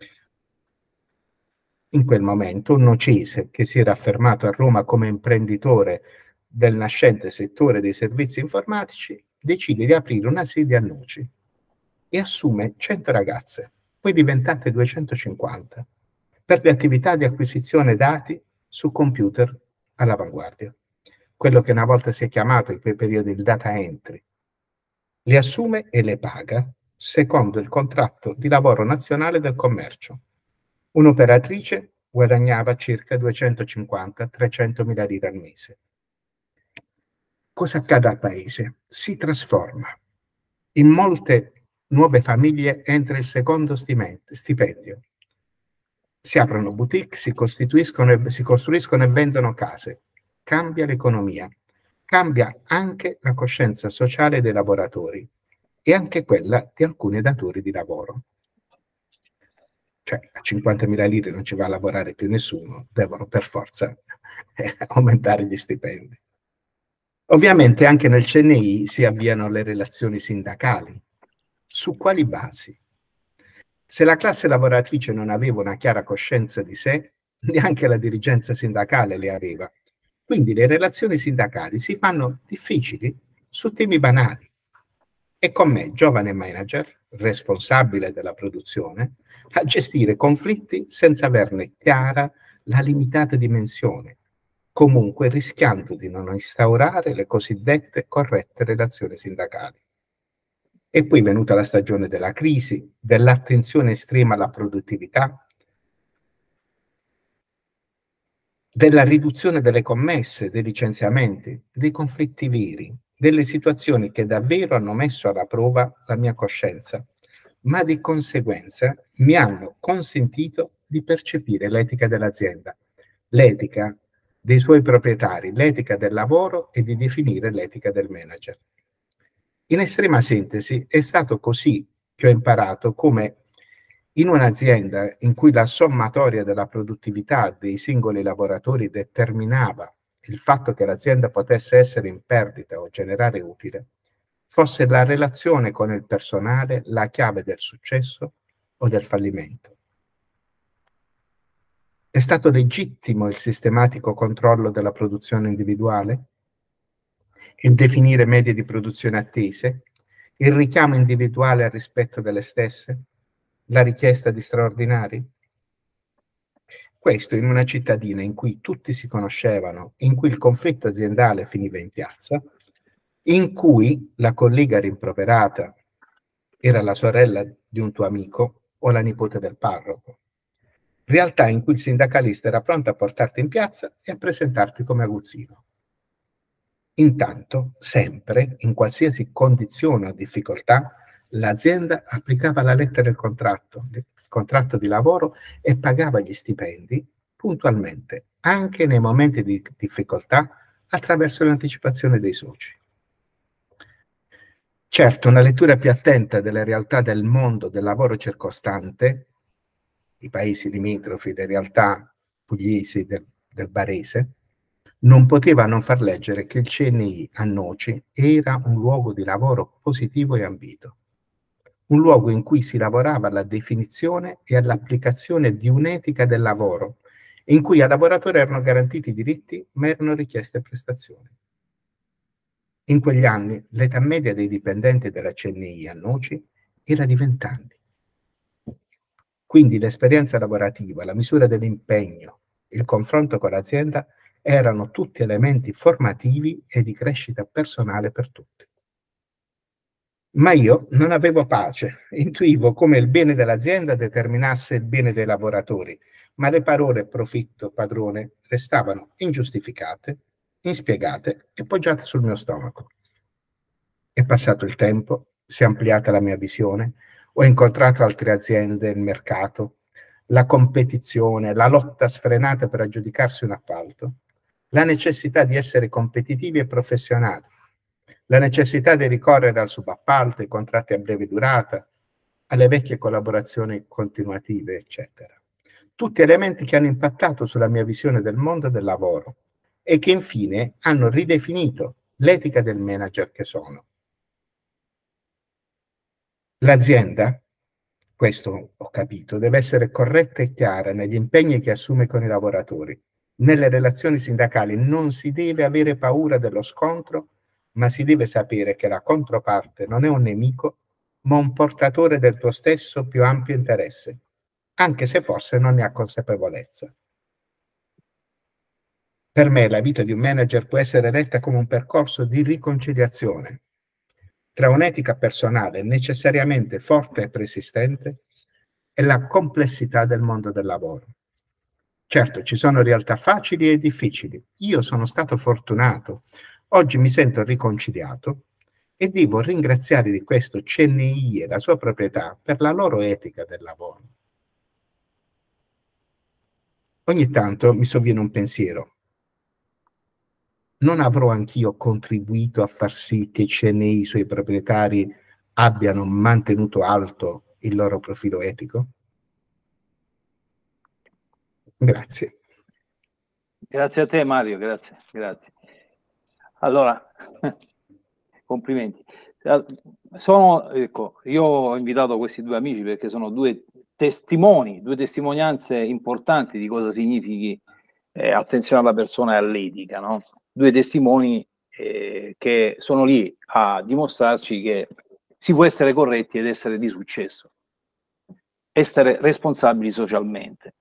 In quel momento un nocese che si era affermato a Roma come imprenditore del nascente settore dei servizi informatici decide di aprire una sede a Noci e assume 100 ragazze, poi diventate 250. per le attività di acquisizione dati su computer all'avanguardia, quello che una volta si è chiamato in quei periodi il data entry. Le assume e le paga secondo il contratto di lavoro nazionale del commercio. Un'operatrice guadagnava circa 250-300 mila lire al mese. Cosa accade al paese? Si trasforma. In molte nuove famiglie entra il secondo stipendio. Si aprono boutique, si costruiscono e vendono case. Cambia l'economia. Cambia anche la coscienza sociale dei lavoratori e anche quella di alcuni datori di lavoro. Cioè, a 50.000 lire non ci va a lavorare più nessuno, devono per forza aumentare gli stipendi. Ovviamente anche nel CNI si avviano le relazioni sindacali. Su quali basi? Se la classe lavoratrice non aveva una chiara coscienza di sé, neanche la dirigenza sindacale le aveva. Quindi le relazioni sindacali si fanno difficili su temi banali. E con me, giovane manager, responsabile della produzione, a gestire conflitti senza averne chiara la limitata dimensione, comunque rischiando di non instaurare le cosiddette corrette relazioni sindacali. E poi è venuta la stagione della crisi, dell'attenzione estrema alla produttività, della riduzione delle commesse, dei licenziamenti, dei conflitti veri, delle situazioni che davvero hanno messo alla prova la mia coscienza, ma di conseguenza mi hanno consentito di percepire l'etica dell'azienda, l'etica dei suoi proprietari, l'etica del lavoro e di definire l'etica del manager. In estrema sintesi, è stato così che ho imparato come in un'azienda in cui la sommatoria della produttività dei singoli lavoratori determinava il fatto che l'azienda potesse essere in perdita o generare utile, fosse la relazione con il personale la chiave del successo o del fallimento. È stato legittimo il sistematico controllo della produzione individuale? Il definire medie di produzione attese? Il richiamo individuale al rispetto delle stesse? La richiesta di straordinari? Questo in una cittadina in cui tutti si conoscevano, in cui il conflitto aziendale finiva in piazza, in cui la collega rimproverata era la sorella di un tuo amico o la nipote del parroco. Realtà in cui il sindacalista era pronto a portarti in piazza e a presentarti come aguzzino. Intanto, sempre, in qualsiasi condizione o difficoltà, l'azienda applicava la lettera del contratto di lavoro e pagava gli stipendi puntualmente, anche nei momenti di difficoltà, attraverso l'anticipazione dei soci. Certo, una lettura più attenta delle realtà del mondo del lavoro circostante, i paesi limitrofi, le realtà pugliesi del Barese, non poteva non far leggere che il CNI a Noci era un luogo di lavoro positivo e ambito. Un luogo in cui si lavorava alla definizione e all'applicazione di un'etica del lavoro, in cui al lavoratore erano garantiti diritti, ma erano richieste prestazioni. In quegli anni l'età media dei dipendenti della CNI a Noci era di 20 anni. Quindi l'esperienza lavorativa, la misura dell'impegno, il confronto con l'azienda erano tutti elementi formativi e di crescita personale per tutti. Ma io non avevo pace, intuivo come il bene dell'azienda determinasse il bene dei lavoratori, ma le parole profitto, padrone restavano ingiustificate, inspiegate e poggiate sul mio stomaco. È passato il tempo, si è ampliata la mia visione, ho incontrato altre aziende, il mercato, la competizione, la lotta sfrenata per aggiudicarsi un appalto, la necessità di essere competitivi e professionali, la necessità di ricorrere al subappalto, ai contratti a breve durata, alle vecchie collaborazioni continuative, eccetera. Tutti elementi che hanno impattato sulla mia visione del mondo e del lavoro e che infine hanno ridefinito l'etica del manager che sono. L'azienda, questo ho capito, deve essere corretta e chiara negli impegni che assume con i lavoratori. Nelle relazioni sindacali non si deve avere paura dello scontro, ma si deve sapere che la controparte non è un nemico, ma un portatore del tuo stesso più ampio interesse, anche se forse non ne ha consapevolezza. Per me la vita di un manager può essere letta come un percorso di riconciliazione tra un'etica personale necessariamente forte e persistente e la complessità del mondo del lavoro. Certo, ci sono realtà facili e difficili. Io sono stato fortunato. Oggi mi sento riconciliato e devo ringraziare di questo CNI e la sua proprietà per la loro etica del lavoro. Ogni tanto mi sovviene un pensiero. Non avrò anch'io contribuito a far sì che CNI e i suoi proprietari abbiano mantenuto alto il loro profilo etico? Grazie. Grazie a te Mario, grazie. Allora, complimenti. Ecco, io ho invitato questi due amici perché sono due testimonianze importanti di cosa significhi attenzione alla persona e all'etica, no? Due testimoni che sono lì a dimostrarci che si può essere corretti ed essere di successo, essere responsabili socialmente.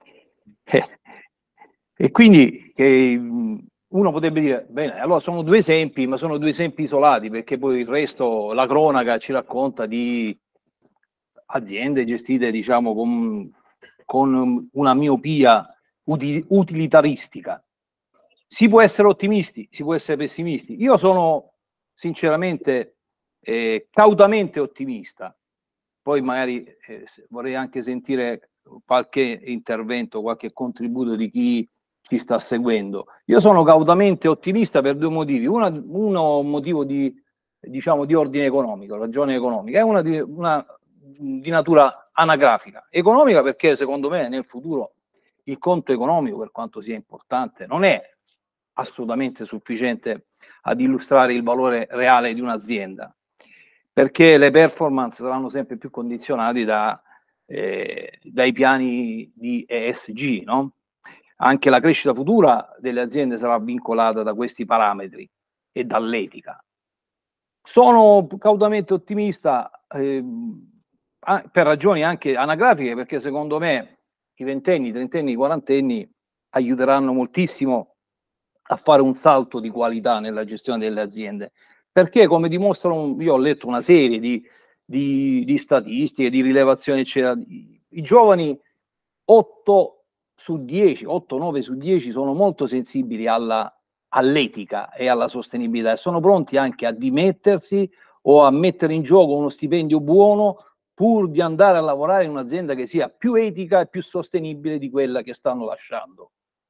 E quindi uno potrebbe dire, bene, allora sono due esempi, ma sono due esempi isolati, perché poi il resto, la cronaca ci racconta di aziende gestite, diciamo, con una miopia utilitaristica. Si può essere ottimisti, si può essere pessimisti. Io sono sinceramente cautamente ottimista. Poi magari vorrei anche sentire qualche intervento, qualche contributo di chi ci sta seguendo. Io sono cautamente ottimista per due motivi. Uno motivo di ordine economico, ragione economica, e una di natura anagrafica. Economica perché secondo me nel futuro il conto economico, per quanto sia importante, non è assolutamente sufficiente ad illustrare il valore reale di un'azienda, perché le performance saranno sempre più condizionate dai piani di ESG, no? Anche la crescita futura delle aziende sarà vincolata da questi parametri e dall'etica. Sono cautamente ottimista per ragioni anche anagrafiche, perché secondo me i ventenni, trentenni, quarantenni aiuteranno moltissimo a fare un salto di qualità nella gestione delle aziende, perché come dimostrano, io ho letto una serie di statistiche, di rilevazioni eccetera, i giovani 9 su 10 sono molto sensibili all'etica e alla sostenibilità e sono pronti anche a dimettersi o a mettere in gioco uno stipendio buono pur di andare a lavorare in un'azienda che sia più etica e più sostenibile di quella che stanno lasciando.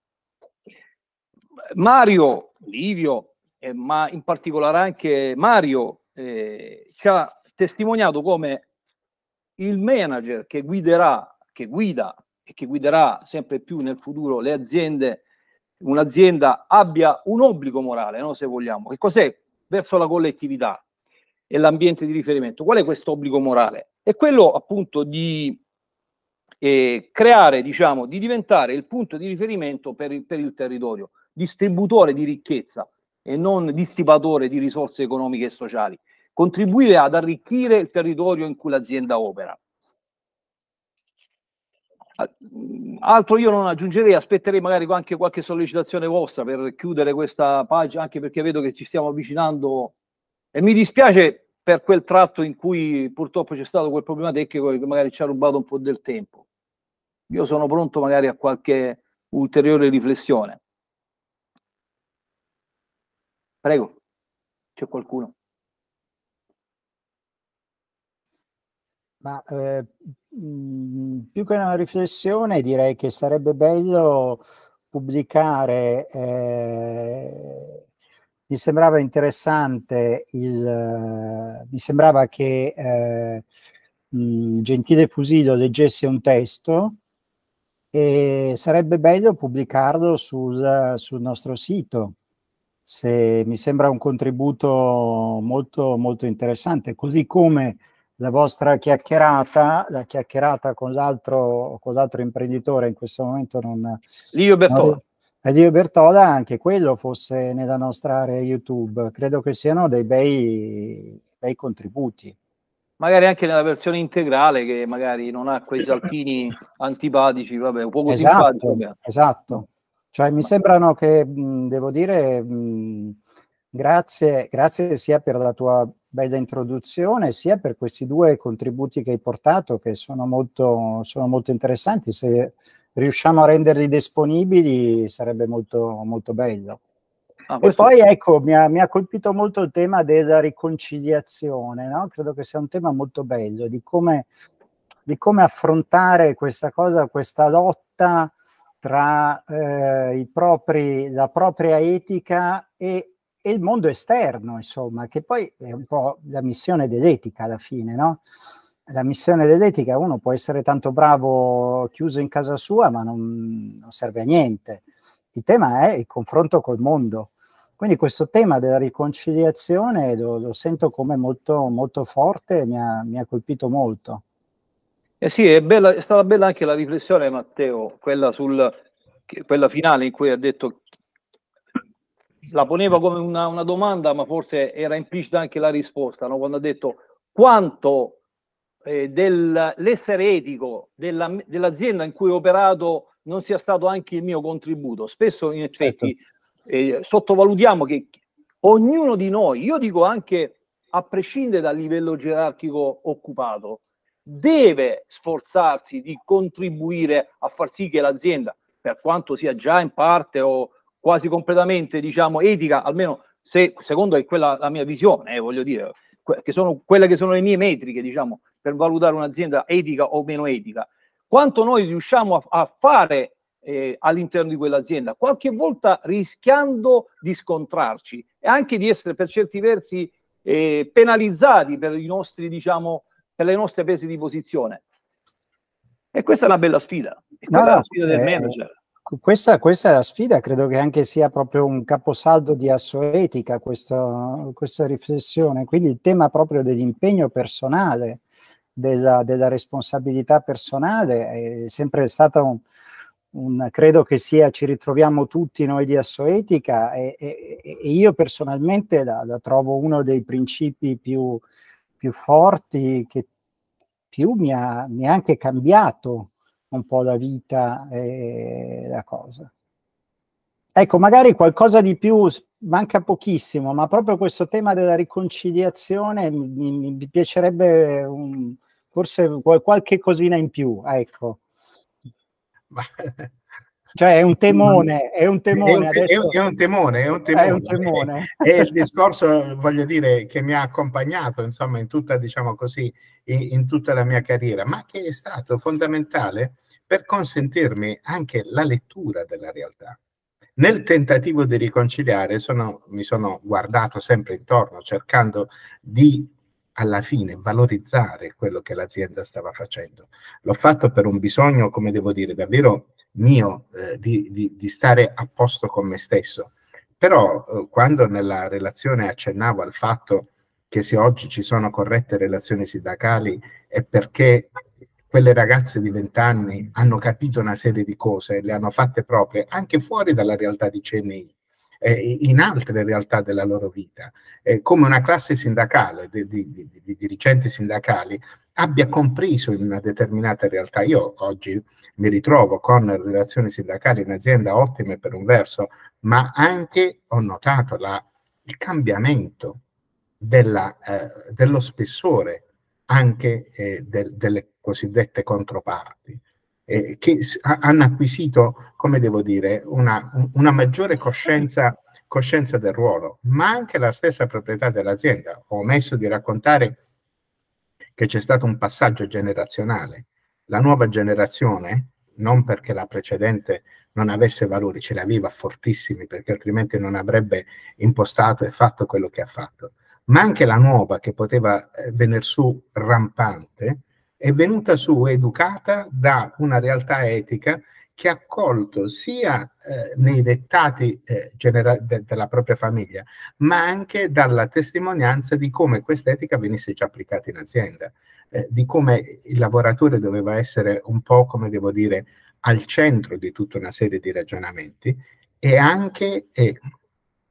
Mario, Livio, ma in particolare anche Mario, ci ha testimoniato come il manager che guida e che guiderà sempre più nel futuro le aziende, un'azienda abbia un obbligo morale, no, se vogliamo. Che cos'è? Verso la collettività e l'ambiente di riferimento. Qual è questo obbligo morale? È quello appunto di creare, diciamo, di diventare il punto di riferimento per il territorio, distributore di ricchezza e non dissipatore di risorse economiche e sociali, contribuire ad arricchire il territorio in cui l'azienda opera. Altro io non aggiungerei, aspetterei magari anche qualche sollecitazione vostra per chiudere questa pagina, anche perché vedo che ci stiamo avvicinando e mi dispiace per quel tratto in cui purtroppo c'è stato quel problema tecnico che magari ci ha rubato un po' del tempo. Io sono pronto magari a qualche ulteriore riflessione. Prego, c'è qualcuno? Ma più che una riflessione direi che sarebbe bello pubblicare, mi sembrava interessante, mi sembrava che Gentile Fusillo leggesse un testo e sarebbe bello pubblicarlo sul nostro sito. Mi sembra un contributo molto, molto interessante, così come la vostra chiacchierata, la chiacchierata con l'altro imprenditore in questo momento Livio Bertola. Livio Bertola, anche quello fosse nella nostra area YouTube. Credo che siano dei bei contributi. magari anche nella versione integrale, che magari non ha quei saltini antipatici, vabbè, poco simpatici. Esatto, esatto. Cioè mi sembrano che, devo dire, grazie sia per la tua bella introduzione, sia per questi due contributi che hai portato, che sono molto interessanti. Se riusciamo a renderli disponibili sarebbe molto, molto bello. E poi ecco, mi ha colpito molto il tema della riconciliazione, no? Credo che sia un tema molto bello, di come affrontare questa cosa, questa lotta tra la propria etica e il mondo esterno, insomma, che poi è un po' la missione dell'etica alla fine, no? La missione dell'etica, uno può essere tanto bravo chiuso in casa sua, ma non serve a niente. Il tema è il confronto col mondo. Quindi questo tema della riconciliazione lo sento come molto, molto forte, mi ha colpito molto. Sì, è stata bella anche la riflessione, Matteo, quella finale in cui ha detto, la poneva come una domanda, ma forse era implicita anche la risposta, no? Quando ha detto quanto dell'essere etico dell'azienda in cui ho operato non sia stato anche il mio contributo. Spesso in effetti sottovalutiamo che ognuno di noi, io dico anche a prescindere dal livello gerarchico occupato, deve sforzarsi di contribuire a far sì che l'azienda, per quanto sia già in parte o quasi completamente, diciamo, etica, almeno secondo è quella la mia visione, voglio dire, che sono quelle che sono le mie metriche, diciamo, per valutare un'azienda etica o meno etica, quanto noi riusciamo a fare all'interno di quell'azienda, qualche volta rischiando di scontrarci e anche di essere per certi versi penalizzati per i nostri, diciamo, per le nostre prese di posizione. E questa è una bella sfida, è la sfida del manager. Questa è la sfida, credo che anche sia proprio un caposaldo di Assoetica questa riflessione, quindi il tema proprio dell'impegno personale, della responsabilità personale è sempre stato credo che ci ritroviamo tutti noi di Assoetica e io personalmente la trovo uno dei principi più forti, che più mi ha anche cambiato un po' la vita e la cosa. Ecco, magari qualcosa di più, manca pochissimo, ma proprio questo tema della riconciliazione mi piacerebbe forse qualche cosina in più, ecco. Cioè è un temone. È un temone. È il discorso, voglio dire, che mi ha accompagnato, insomma, in tutta, diciamo così, in tutta la mia carriera, ma che è stato fondamentale per consentirmi anche la lettura della realtà. Nel tentativo di riconciliare mi sono guardato sempre intorno, cercando di, alla fine, valorizzare quello che l'azienda stava facendo. L'ho fatto per un bisogno, come devo dire, davvero mio, di stare a posto con me stesso. Però quando nella relazione accennavo al fatto che se oggi ci sono corrette relazioni sindacali è perché quelle ragazze di 20 anni hanno capito una serie di cose, le hanno fatte proprie anche fuori dalla realtà di CNI, in altre realtà della loro vita, come una classe sindacale di dirigenti sindacali abbia compreso in una determinata realtà. Io oggi mi ritrovo con relazioni sindacali in azienda ottime per un verso, ma anche ho notato il cambiamento dello spessore anche delle cosiddette controparti, che hanno acquisito, come devo dire, una maggiore coscienza del ruolo, ma anche la stessa proprietà dell'azienda. Ho omesso di raccontare che c'è stato un passaggio generazionale. La nuova generazione, non perché la precedente non avesse valori, ce li aveva fortissimi, perché altrimenti non avrebbe impostato e fatto quello che ha fatto, ma anche la nuova, che poteva venire su rampante, è venuta su educata da una realtà etica che ha accolto sia nei dettati della propria famiglia, ma anche dalla testimonianza di come questa etica venisse già applicata in azienda, di come il lavoratore doveva essere un po', come devo dire, al centro di tutta una serie di ragionamenti, e anche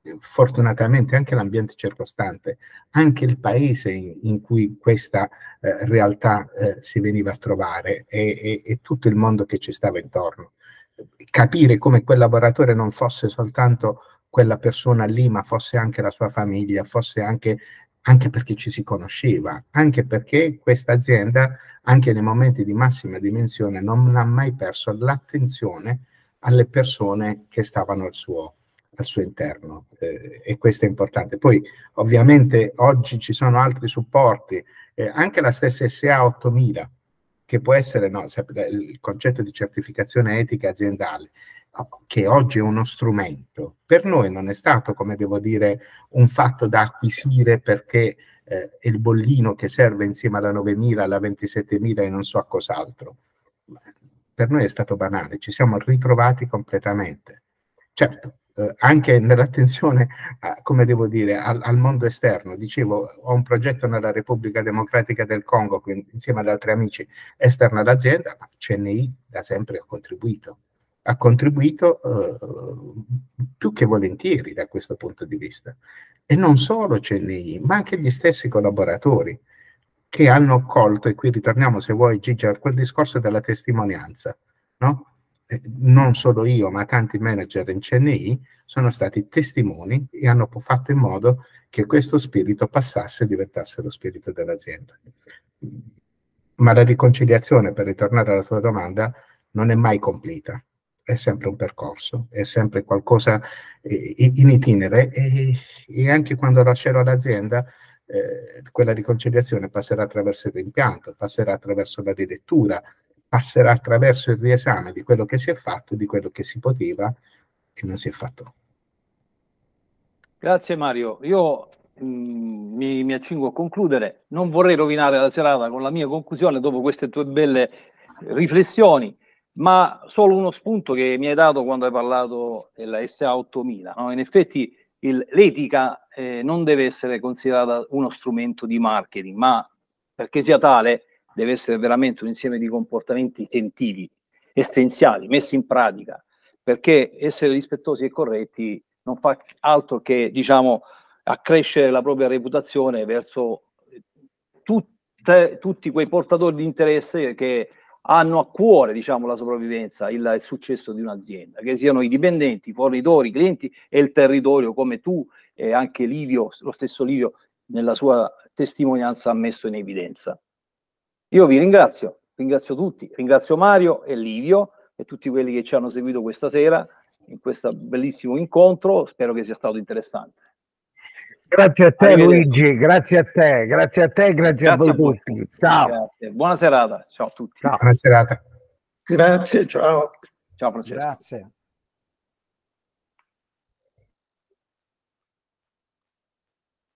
fortunatamente anche l'ambiente circostante, anche il paese in cui questa realtà si veniva a trovare e tutto il mondo che ci stava intorno. Capire come quel lavoratore non fosse soltanto quella persona lì, ma fosse anche la sua famiglia, fosse anche perché ci si conosceva, anche perché questa azienda, anche nei momenti di massima dimensione, non ha mai perso l'attenzione alle persone che stavano al suo interno, e questo è importante. Poi ovviamente oggi ci sono altri supporti, anche la stessa SA 8000, che può essere il concetto di certificazione etica aziendale, che oggi è uno strumento. Per noi non è stato, come devo dire, un fatto da acquisire perché è il bollino che serve insieme alla 9000, alla 27000 e non so a cos'altro. Per noi è stato banale, ci siamo ritrovati completamente. Certo, anche nell'attenzione, come devo dire, al mondo esterno. Dicevo, ho un progetto nella Repubblica Democratica del Congo, quindi, insieme ad altri amici esterni all'azienda, ma CNI da sempre ha contribuito più che volentieri da questo punto di vista. E non solo CNI, ma anche gli stessi collaboratori che hanno colto, e qui ritorniamo, se vuoi Gigi, a quel discorso della testimonianza, no? Non solo io, ma tanti manager in CNI sono stati testimoni e hanno fatto in modo che questo spirito passasse e diventasse lo spirito dell'azienda. Ma la riconciliazione, per ritornare alla tua domanda, non è mai completa, è sempre un percorso, è sempre qualcosa in itinere, e anche quando lascerò l'azienda, quella riconciliazione passerà attraverso il rimpianto, passerà attraverso la rilettura, passerà attraverso il riesame di quello che si è fatto, di quello che si poteva e non si è fatto. Grazie Mario, io mi accingo a concludere, non vorrei rovinare la serata con la mia conclusione dopo queste tue belle riflessioni, ma solo uno spunto che mi hai dato quando hai parlato della SA 8000, no? In effetti l'etica non deve essere considerata uno strumento di marketing, ma perché sia tale deve essere veramente un insieme di comportamenti sentiti, essenziali, messi in pratica, perché essere rispettosi e corretti non fa altro che, diciamo, accrescere la propria reputazione verso tutti quei portatori di interesse che hanno a cuore, diciamo, la sopravvivenza, il successo di un'azienda, che siano i dipendenti, i fornitori, i clienti e il territorio, come tu e anche Livio, lo stesso Livio, nella sua testimonianza ha messo in evidenza. Io vi ringrazio tutti, ringrazio Mario e Livio e tutti quelli che ci hanno seguito questa sera in questo bellissimo incontro, spero che sia stato interessante. Grazie a te Luigi, grazie a te, grazie a voi tutti. Ciao. Grazie. Buona serata, ciao a tutti. Ciao. Buona serata. Grazie, ciao. Ciao Francesco. Grazie.